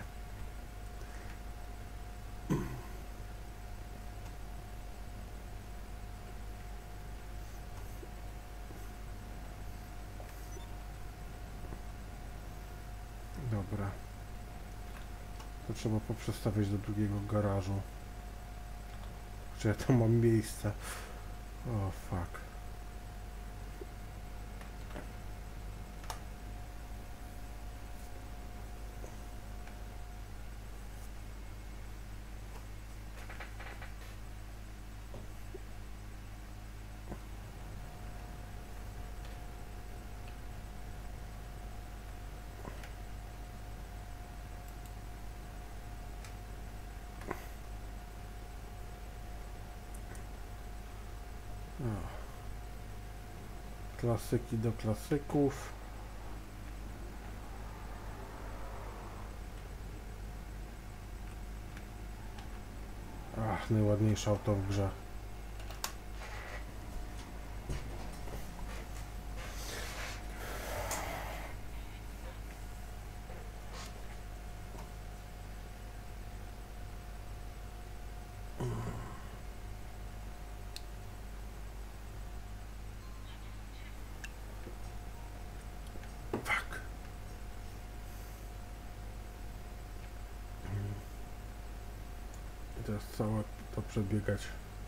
Dobra. To trzeba poprzestawiać do drugiego garażu. Czy ja tam mam miejsce? O, fuck. Klasyki do klasyków. Ach, najładniejsze auto w grze. teraz całe to przebiegać,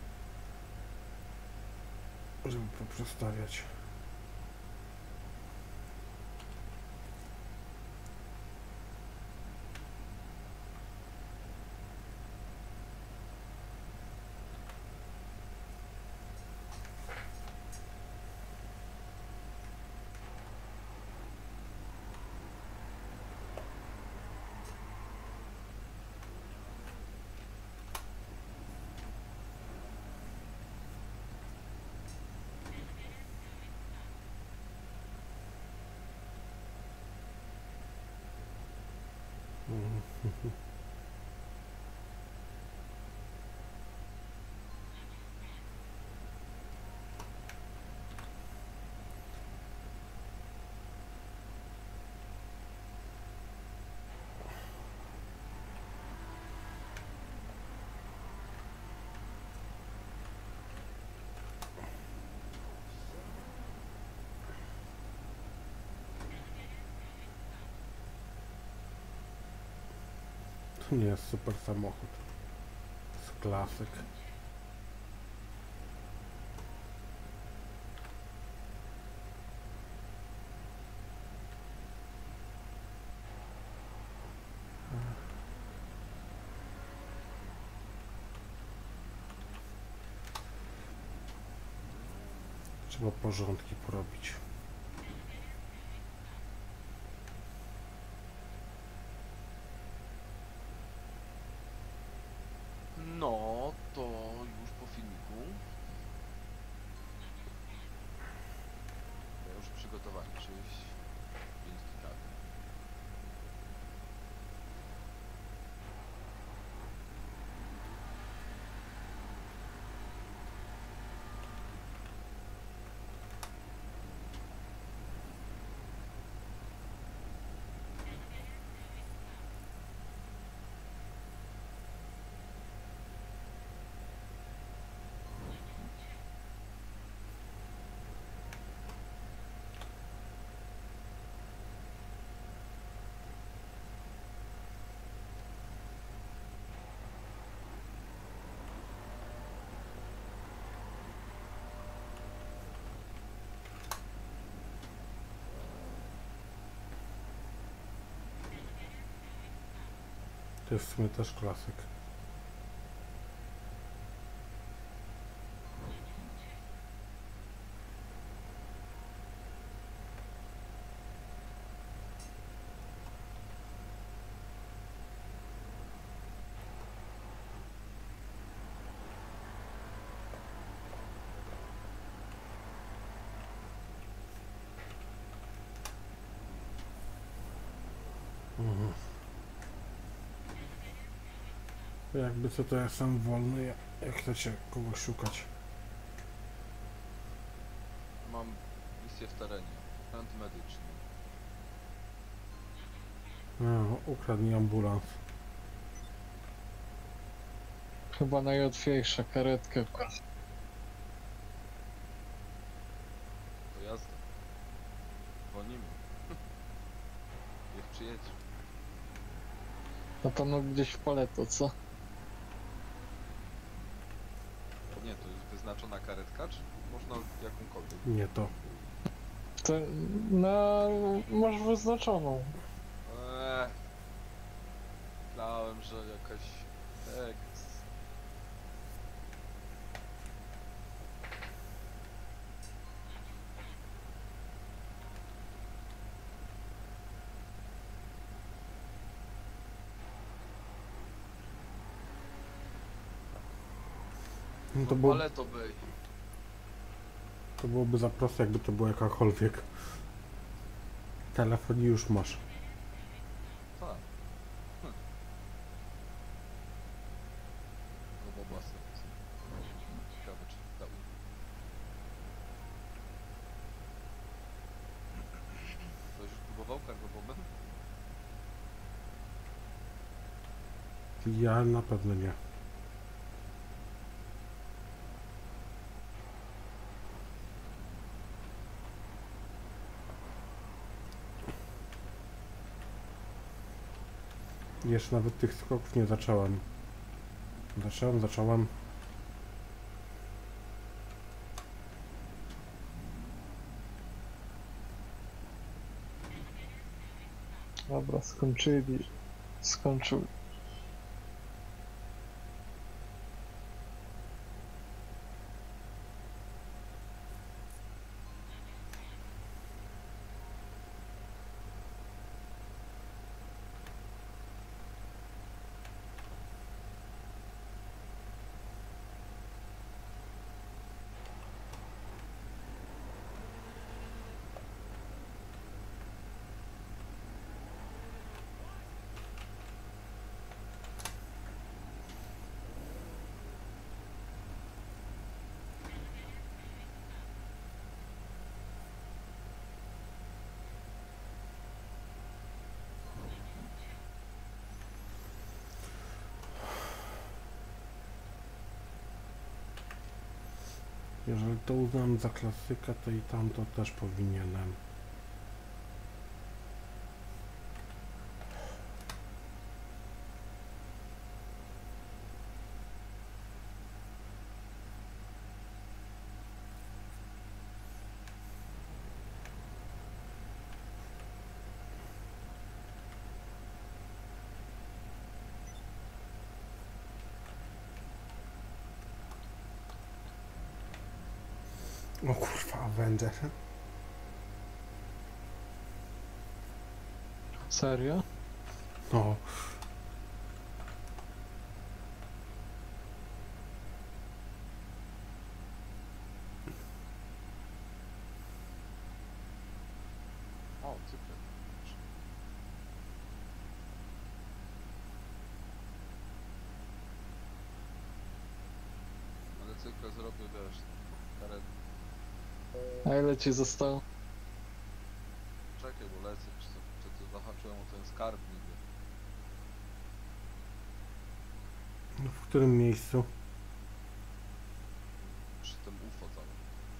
żeby poprzestawiać. To nie jest super samochód. To jest klasyk. Trzeba porządki porobić. No, to już po filmiku. Ja już przygotowani, czyś 5 gitar. To jest w sumie też klasyk. Jakby co, to ja sam wolny, jak chcecie kogoś szukać. Mam misję w terenie. Sprzęt medyczny. No, ukradnij ambulans. Chyba najłatwiejsza karetkę. To jazda. Dzwonimy. Niech przyjedzie. Na pewno gdzieś w Paleto, co? Nie, to jest wyznaczona karetka, czy można jakąkolwiek? Nie to. To masz wyznaczoną. Myślałem, że jakaś tekst. No to, Ale to by. to byłoby za proste, jakby to było jakakolwiek. Telefon już masz. Tak. No bo basy. Ciekawe, czy dał. Ktoś już próbował kargobombem? Ja na pewno nie. Jeszcze nawet tych skoków nie zacząłem. Zacząłem. Dobra, skończyli. Skończył. Jeżeli to uznam za klasykę, to i tamto też powinienem. O kurwa, Avenger. Serio? No. O, cykl. Ale cykl zrobię, wiesz, karet. A ile ci zostało? Czekaj, bo lecę, czy to zahaczyłem o ten skarb niby. W którym miejscu? Przy tym UFO całym.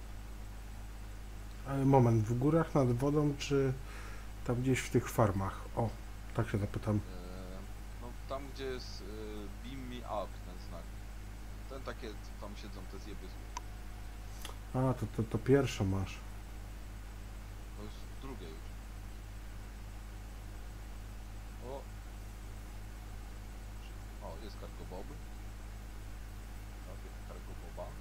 Ale moment, w górach nad wodą, czy tam gdzieś w tych farmach? O, tak się zapytam. No tam gdzie jest beam me up ten znak. Ten takie, co tam siedzą te zjeby z A, to pierwsze masz. To jest drugie już. O, jest cargo bob. Robię cargo boba.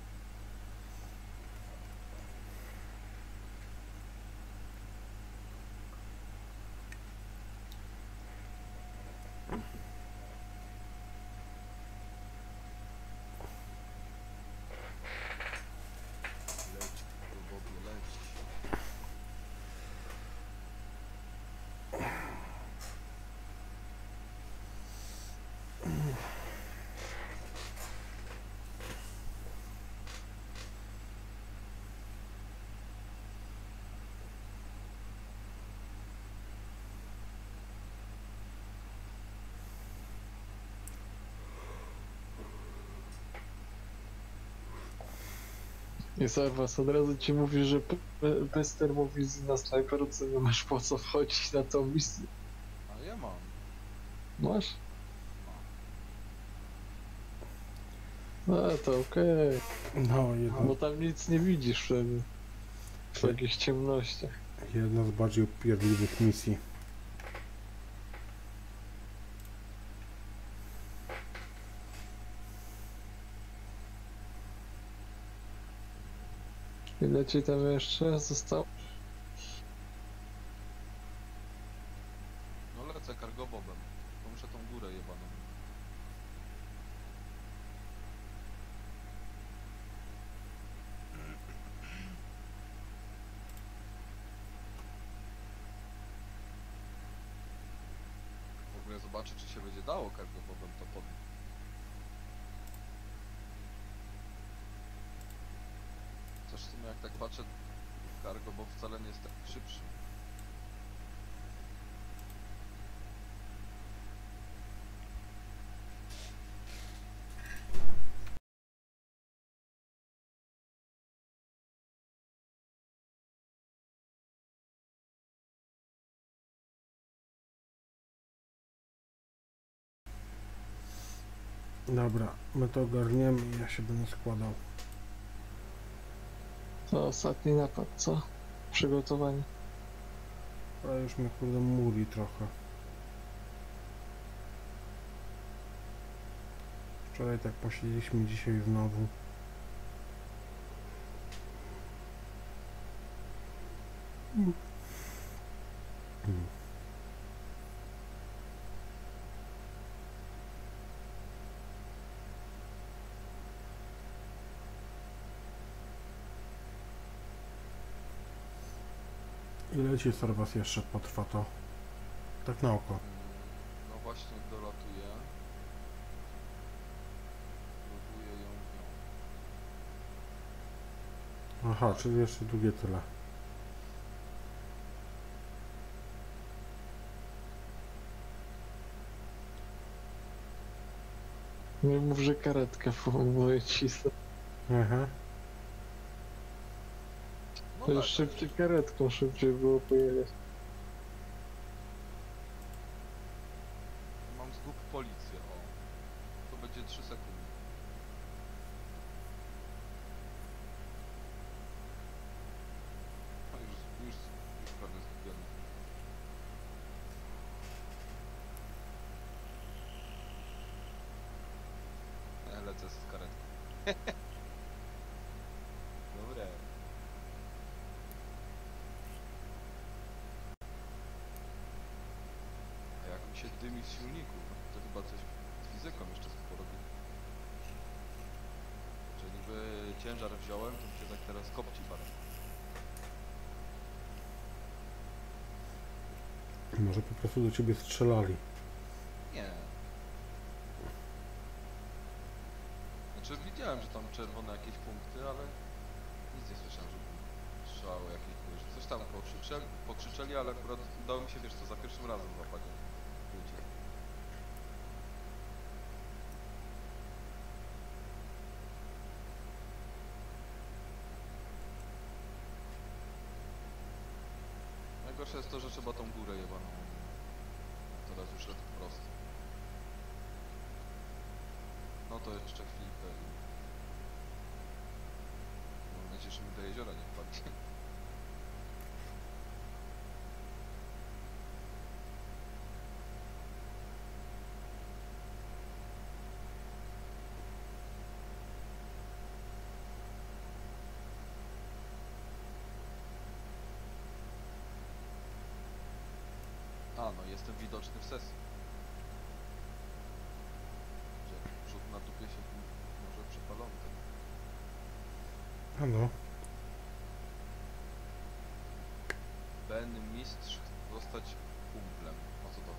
Leci, cargo bobie, leci. I Serwas od razu ci mówi, że bez termowizji na snajperce nie masz po co wchodzić na tą misję. A ja mam. Masz? No to okej. No, Bo tam nic nie widzisz wtedy. W jakichś ciemnościach. jedna z bardziej upierdliwych misji. Ile ci tam jeszcze zostało? No lecę cargo bobem. To muszę tą górę jebaną. W ogóle zobaczę, czy się będzie dało cargo bobem to podnieść. Też w sumie jak tak patrzę, cargo bob wcale nie jest tak szybszy. Dobra, my to ogarniemy i ja się będę składał. To ostatni napad, co? Przygotowanie. A już mnie kurde muli trochę. Wczoraj tak posiedzieliśmy, dzisiaj znowu. Ile ci serwas jeszcze potrwa to? Tak na oko. No właśnie dolatuję. Próbuję ją wziąć. Aha, czyli jeszcze długie tyle. Nie mów, że karetkę próbuję cisnąć. Aha. No To tak, już szybciej karetką, szybciej było pojechać. mam zgub policję, o. To będzie 3 sekundy. No już prawie zgubiony. Lecę z karetką. Dobre. A jak mi się dymi z silniku, to chyba coś z fizyką jeszcze porobię. Że niby ciężar wziąłem, to mi się tak teraz kopci parę. Może po prostu do ciebie strzelali. Nie. Znaczy widziałem, że tam czerwone jakieś punkty, ale nic nie słyszałem, żeby strzały jakieś były. Że coś tam pokrzyczeli, ale akurat udało mi się, wiesz co, za pierwszym razem złapać ludzie. Najgorsze jest to, że trzeba tą górę jebaną. Teraz już szedł prosto. No to jeszcze chwilkę i... Mam nadzieję, że mi do jeziora nie wpadnie. A, no jestem widoczny w sesji. Że przód na dupie się może przypalony. A no. Ben mistrz chce zostać kumplem. O co to?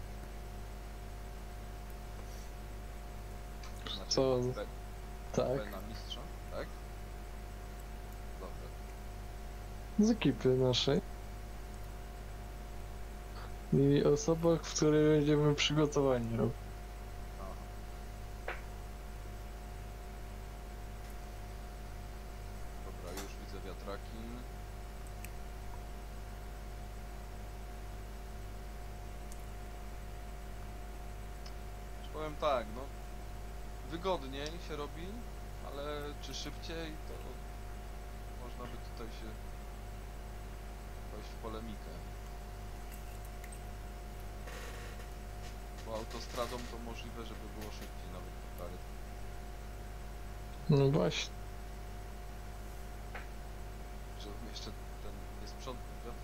To znaczy Co? Ben, Tak. Bena mistrza, tak? Dobra. Z ekipy naszej. I osoba, w której będziemy przygotowani robić. Aha. Dobra, już widzę wiatraki. Już powiem tak, no wygodniej się robi, ale czy szybciej, to można by tutaj się wejść w polemikę. Bo autostradą to możliwe, żeby było szybciej nawet po karet. No właśnie. Że jeszcze ten nie sprzątnął wiatr.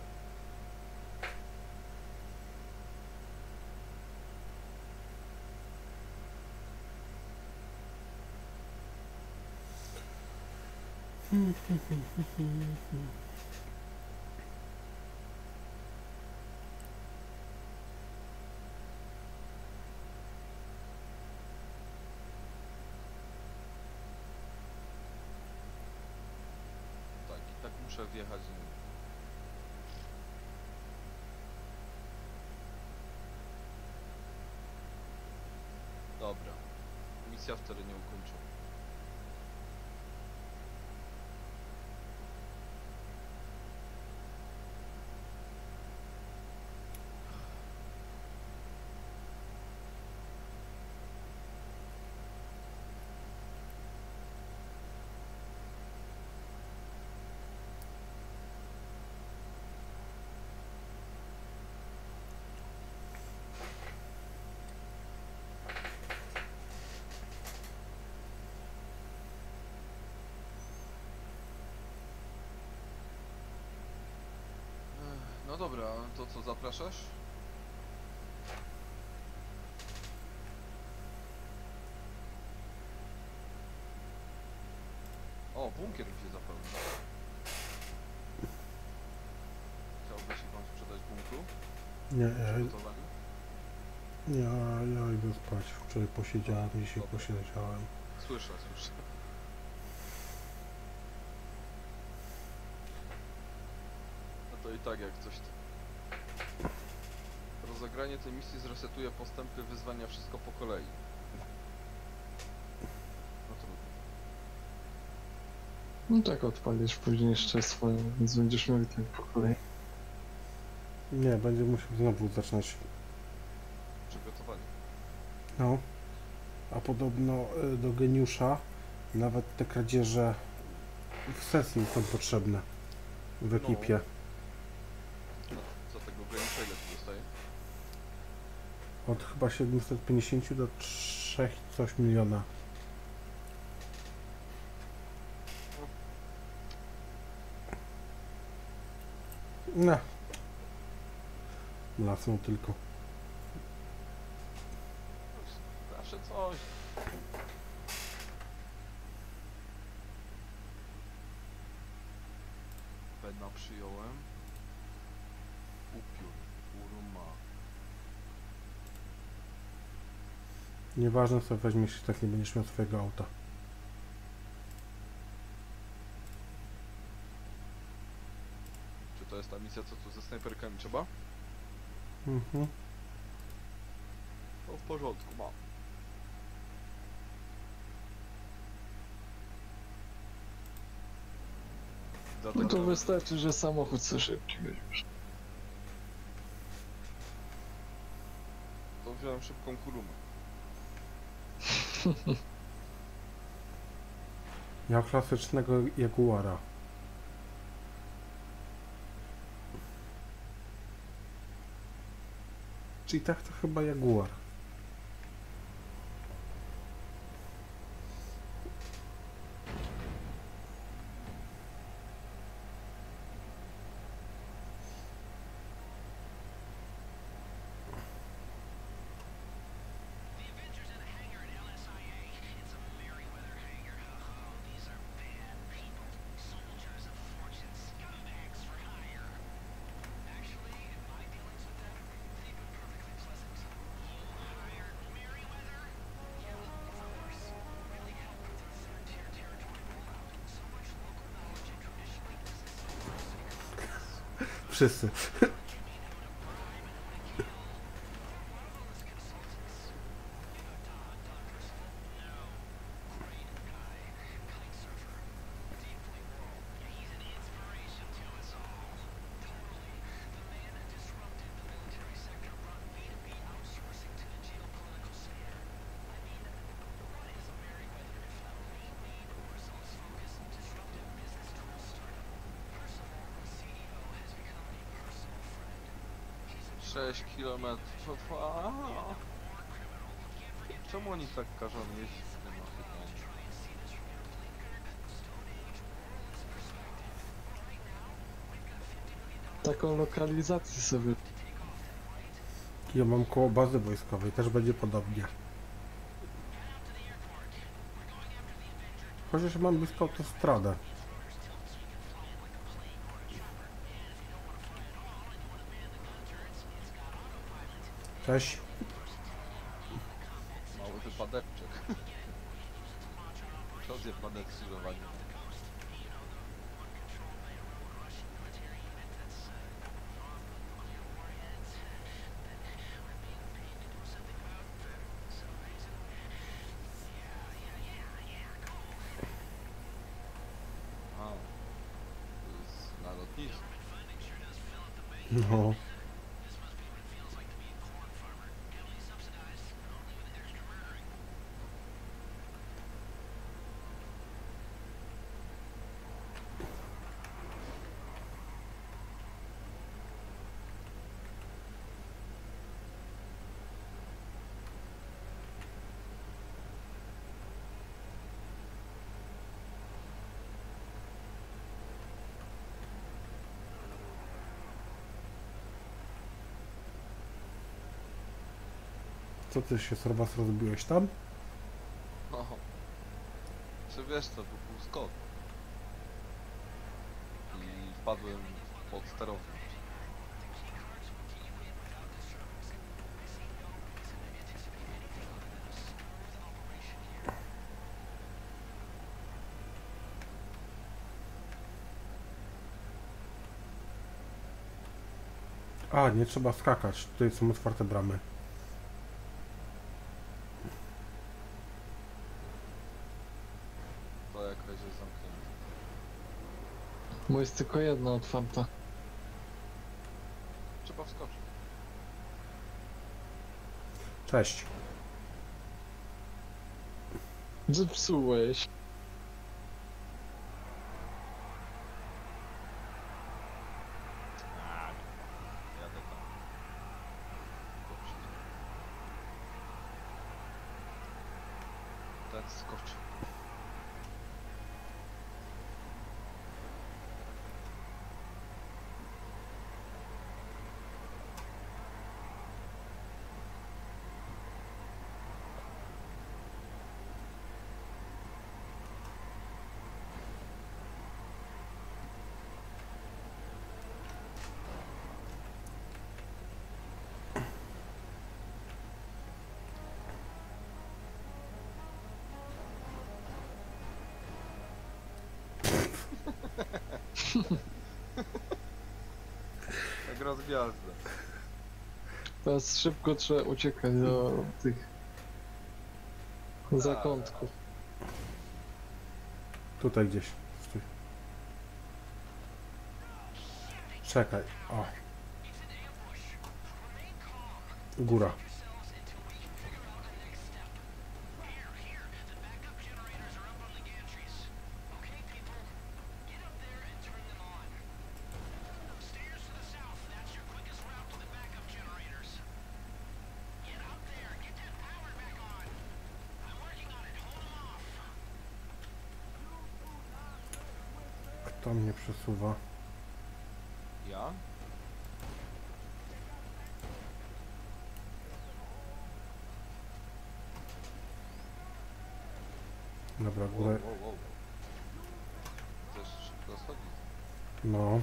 Tak, i tak muszę wjechać. Dobra. Misja w terenie ukończona. No dobra, to co, zapraszasz? O, bunkier mi się zapełnił. Chciałbyś się pan sprzedać bunkru? Nie, Przygotowany? ja idę spać. Wczoraj posiedziałem, dzisiaj Dobra. posiedziałem. Słyszę, słyszę. No to i tak jak coś... Rozegranie tej misji zresetuje postępy wyzwania, wszystko po kolei. No trudno. No tak odpalisz później jeszcze swoją, więc będziesz miał i tak po kolei. Nie, będzie musiał znowu zacząć. Przygotowanie. No. A podobno do geniusza nawet te kradzieże w sesji są potrzebne. W ekipie. Co tego geniusza ile tu dostaje? Od chyba 750 do 3 coś miliona. No. Lasną tylko. Zawsze coś. Bena przyjąłem. Upiór. Urma. Nieważne co weźmiesz, jeśli tak nie będziesz miał swojego auta. Czy to jest ta misja, co tu ze snajperkami trzeba? Mhm. No w porządku, mam. No Dlatego to wystarczy, że samochód co szybciej weźmiesz. to wziąłem szybką kurumę. Ja klasycznego Jaguara. Czyli tak to chyba Jaguar. The Avengers in a hangar at LSIA. It's a Merryweather hangar. Ho-ho, these are bad people. Soldiers of fortune, scumbags for hire. Actually, in my dealings with them, they've been perfectly pleasant. You hired Merryweather? Yeah, of course. Really helped with their third-tier territory rollout. So much local knowledge and traditionally business. Wszyscy. Sześć kilometrów. Aaa. Czemu oni tak każą jeździć w tym Afrykanie? Taką lokalizację sobie. Ja mam koło bazy wojskowej, też będzie podobnie. Chociaż mam blisko autostradę. Cześć. Mały wypadeczek. Co zjebane skrzyżowanie. A, to jest na lotnisku. No. Co ty się Sorbas rozbiłeś tam? No. Czy wiesz co, to był skok. I wpadłem pod sterownik. A, nie trzeba skakać. Tutaj są otwarte bramy. To jakaś jest zamknięta. Bo jest tylko jedna otwarta. Trzeba wskoczyć. Cześć. Zepsułeś. Jadę tam. Dobrze. Ten skoczy. Jak rozgwiazda. Teraz szybko trzeba uciekać do tych zakątków. Tutaj gdzieś. Stój. Czekaj. O. Góra. Kto mnie przesuwa? Ja? Dobra, Wow, górę. wow, wow. Też szybko schodzi. No.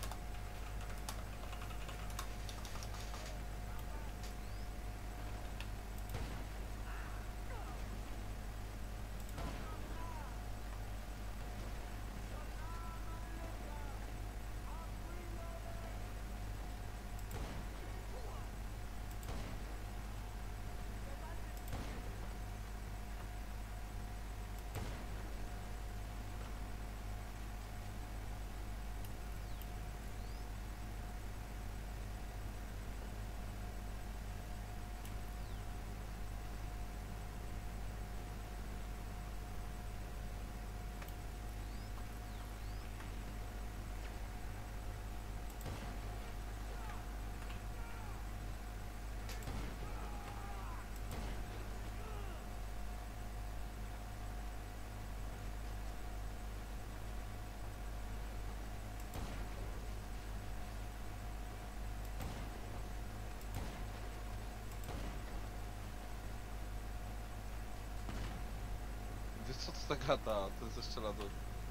Wiesz co to za gata? To zestrzela do...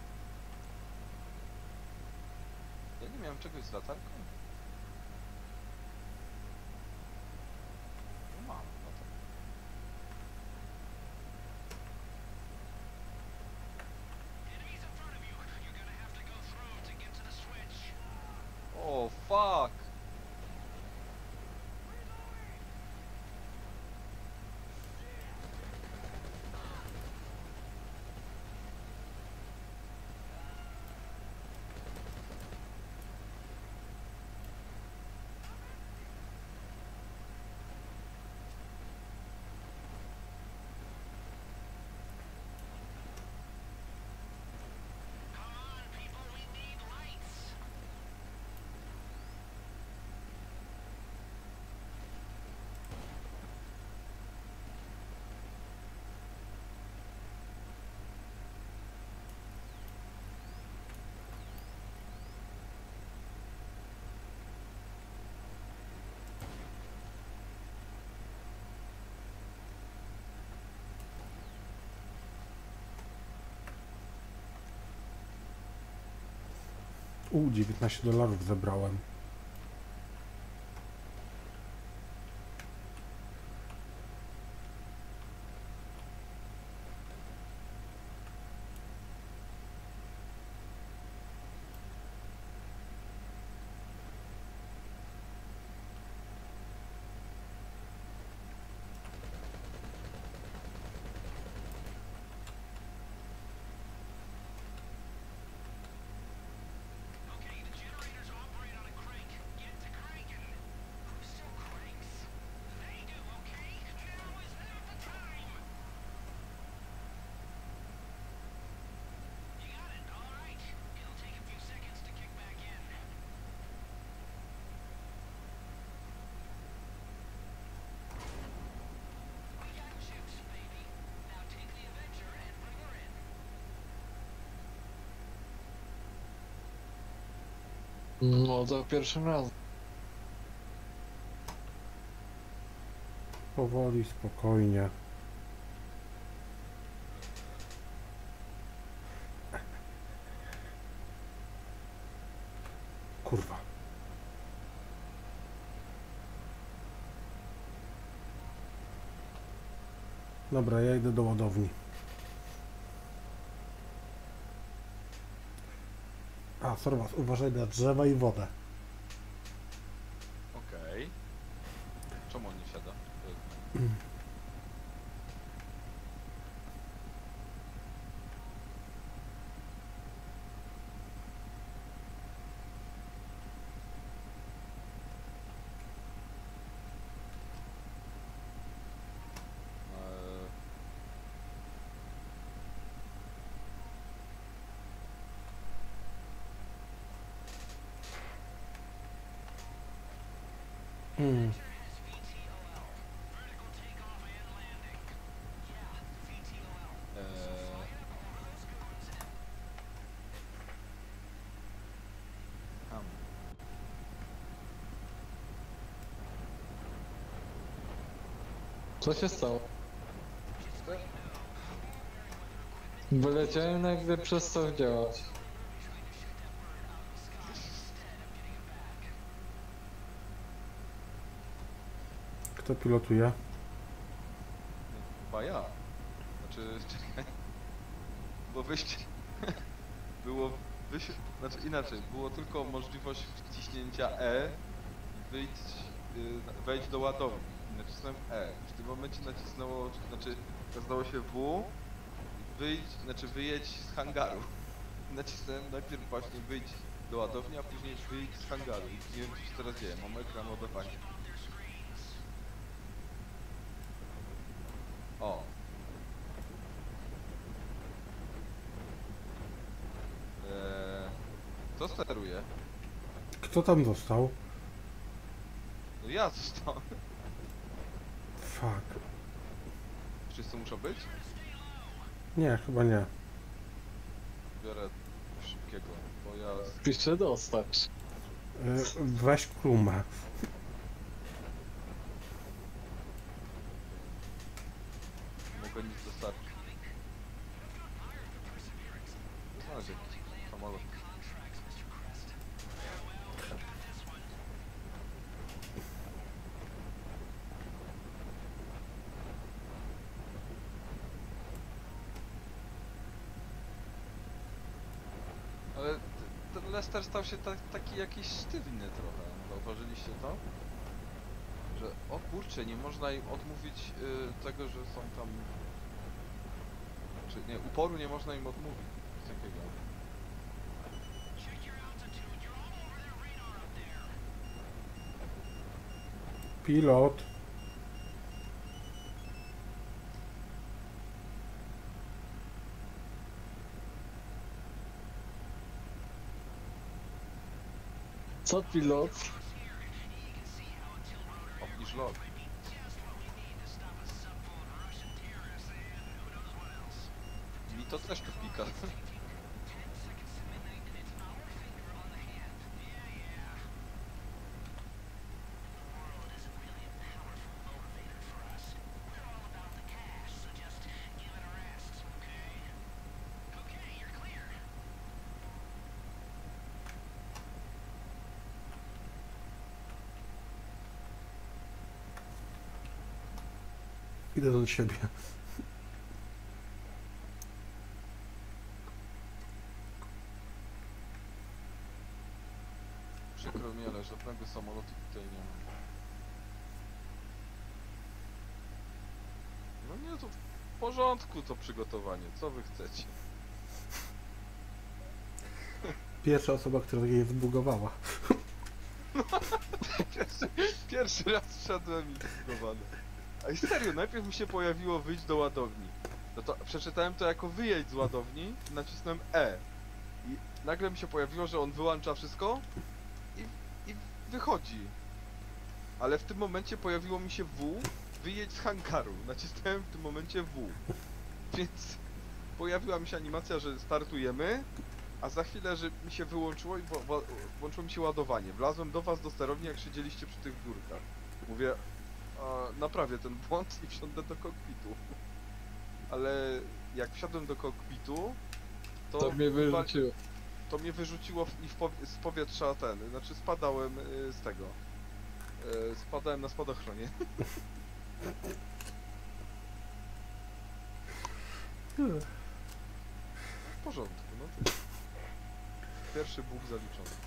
Ja nie miałem czegoś z latarką? No mam, no to... O, fuck! $19 zebrałem. Okay, the generators operate on a crank. Get to cranking. Who still cranks? They do, okay? Now is not the time. You got it. All right. It'll take a few seconds to kick back in. We got chips, baby. Now take the Avenger and bring her in. No za pierwszym razem. Powoli, spokojnie. Kurwa. Dobra, ja idę do ładowni. A, Sorwas, uważaj na drzewa i wodę. Okej. Czemu on nie siada? Eee, Hmm. Has VTOL. Vertical takeoff and landing. Yeah, VTOL. eee, ham. Co się stało? Wyleciałem, nagle przestał działać. Kto pilotuje? Chyba ja. Znaczy, czekaj. Bo wyjście... Było wyjście... Znaczy inaczej, było tylko możliwość wciśnięcia E i wejść do ładowni. Nacisnąłem E. W tym momencie nacisnęło, znaczy okazało się W i wyjedź z hangaru. Nacisnąłem najpierw właśnie wyjdź do ładowni, a później wyjdź z hangaru. I nie wiem co się teraz dzieje, mam ekran ładowania. O. Kto steruje? Kto tam został? No ja zostałem. Fuck. Wszyscy muszą być? Nie, chyba nie. Biorę szybkiego, bo ja Piszę dostać. Weź klumę. mogę nic dostarczyć. Znaleźć jakiś samolot. Ale ten Lester stał się taki jakiś sztywny trochę. Zauważyliście to? Że o kurczę, nie można im odmówić tego, że są tam... Czy nie, uporu nie można im odmówić. Coś takiego. Check your altitude. You're all over their radar up there. Pilot. Co pilot? Obniż lot. Mi to też tu pika. Idę do siebie. Przykro mi, ale żadnego samolotu tutaj nie ma. No nie, to w porządku to przygotowanie, co wy chcecie? Pierwsza osoba, która je zbugowała. Pierwszy raz wszedłem i zbudowany. A i serio, najpierw mi się pojawiło wyjść do ładowni. No to przeczytałem to jako wyjedź z ładowni, nacisnąłem E. I nagle mi się pojawiło, że on wyłącza wszystko i wychodzi. Ale w tym momencie pojawiło mi się W, wyjedź z hangaru. Nacisnąłem w tym momencie W. Więc pojawiła mi się animacja, że startujemy, a za chwilę, że mi się wyłączyło i włączyło mi się ładowanie. Wlazłem do was do sterowni, jak siedzieliście przy tych górkach. Mówię, naprawię ten błąd i wsiądę do kokpitu. Ale jak wsiadłem do kokpitu, To mnie wyrzuciło. to mnie wyrzuciło z powietrza znaczy spadałem z tego. Spadałem na spadochronie. W porządku, no to pierwszy bóg zaliczony.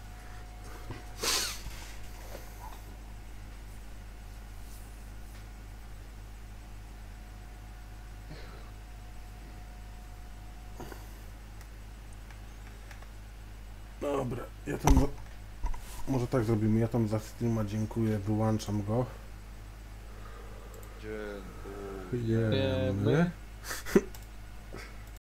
Dobra, ja tam... Może tak zrobimy, ja tam za streama dziękuję, wyłączam go. Dziękuję. Jemy.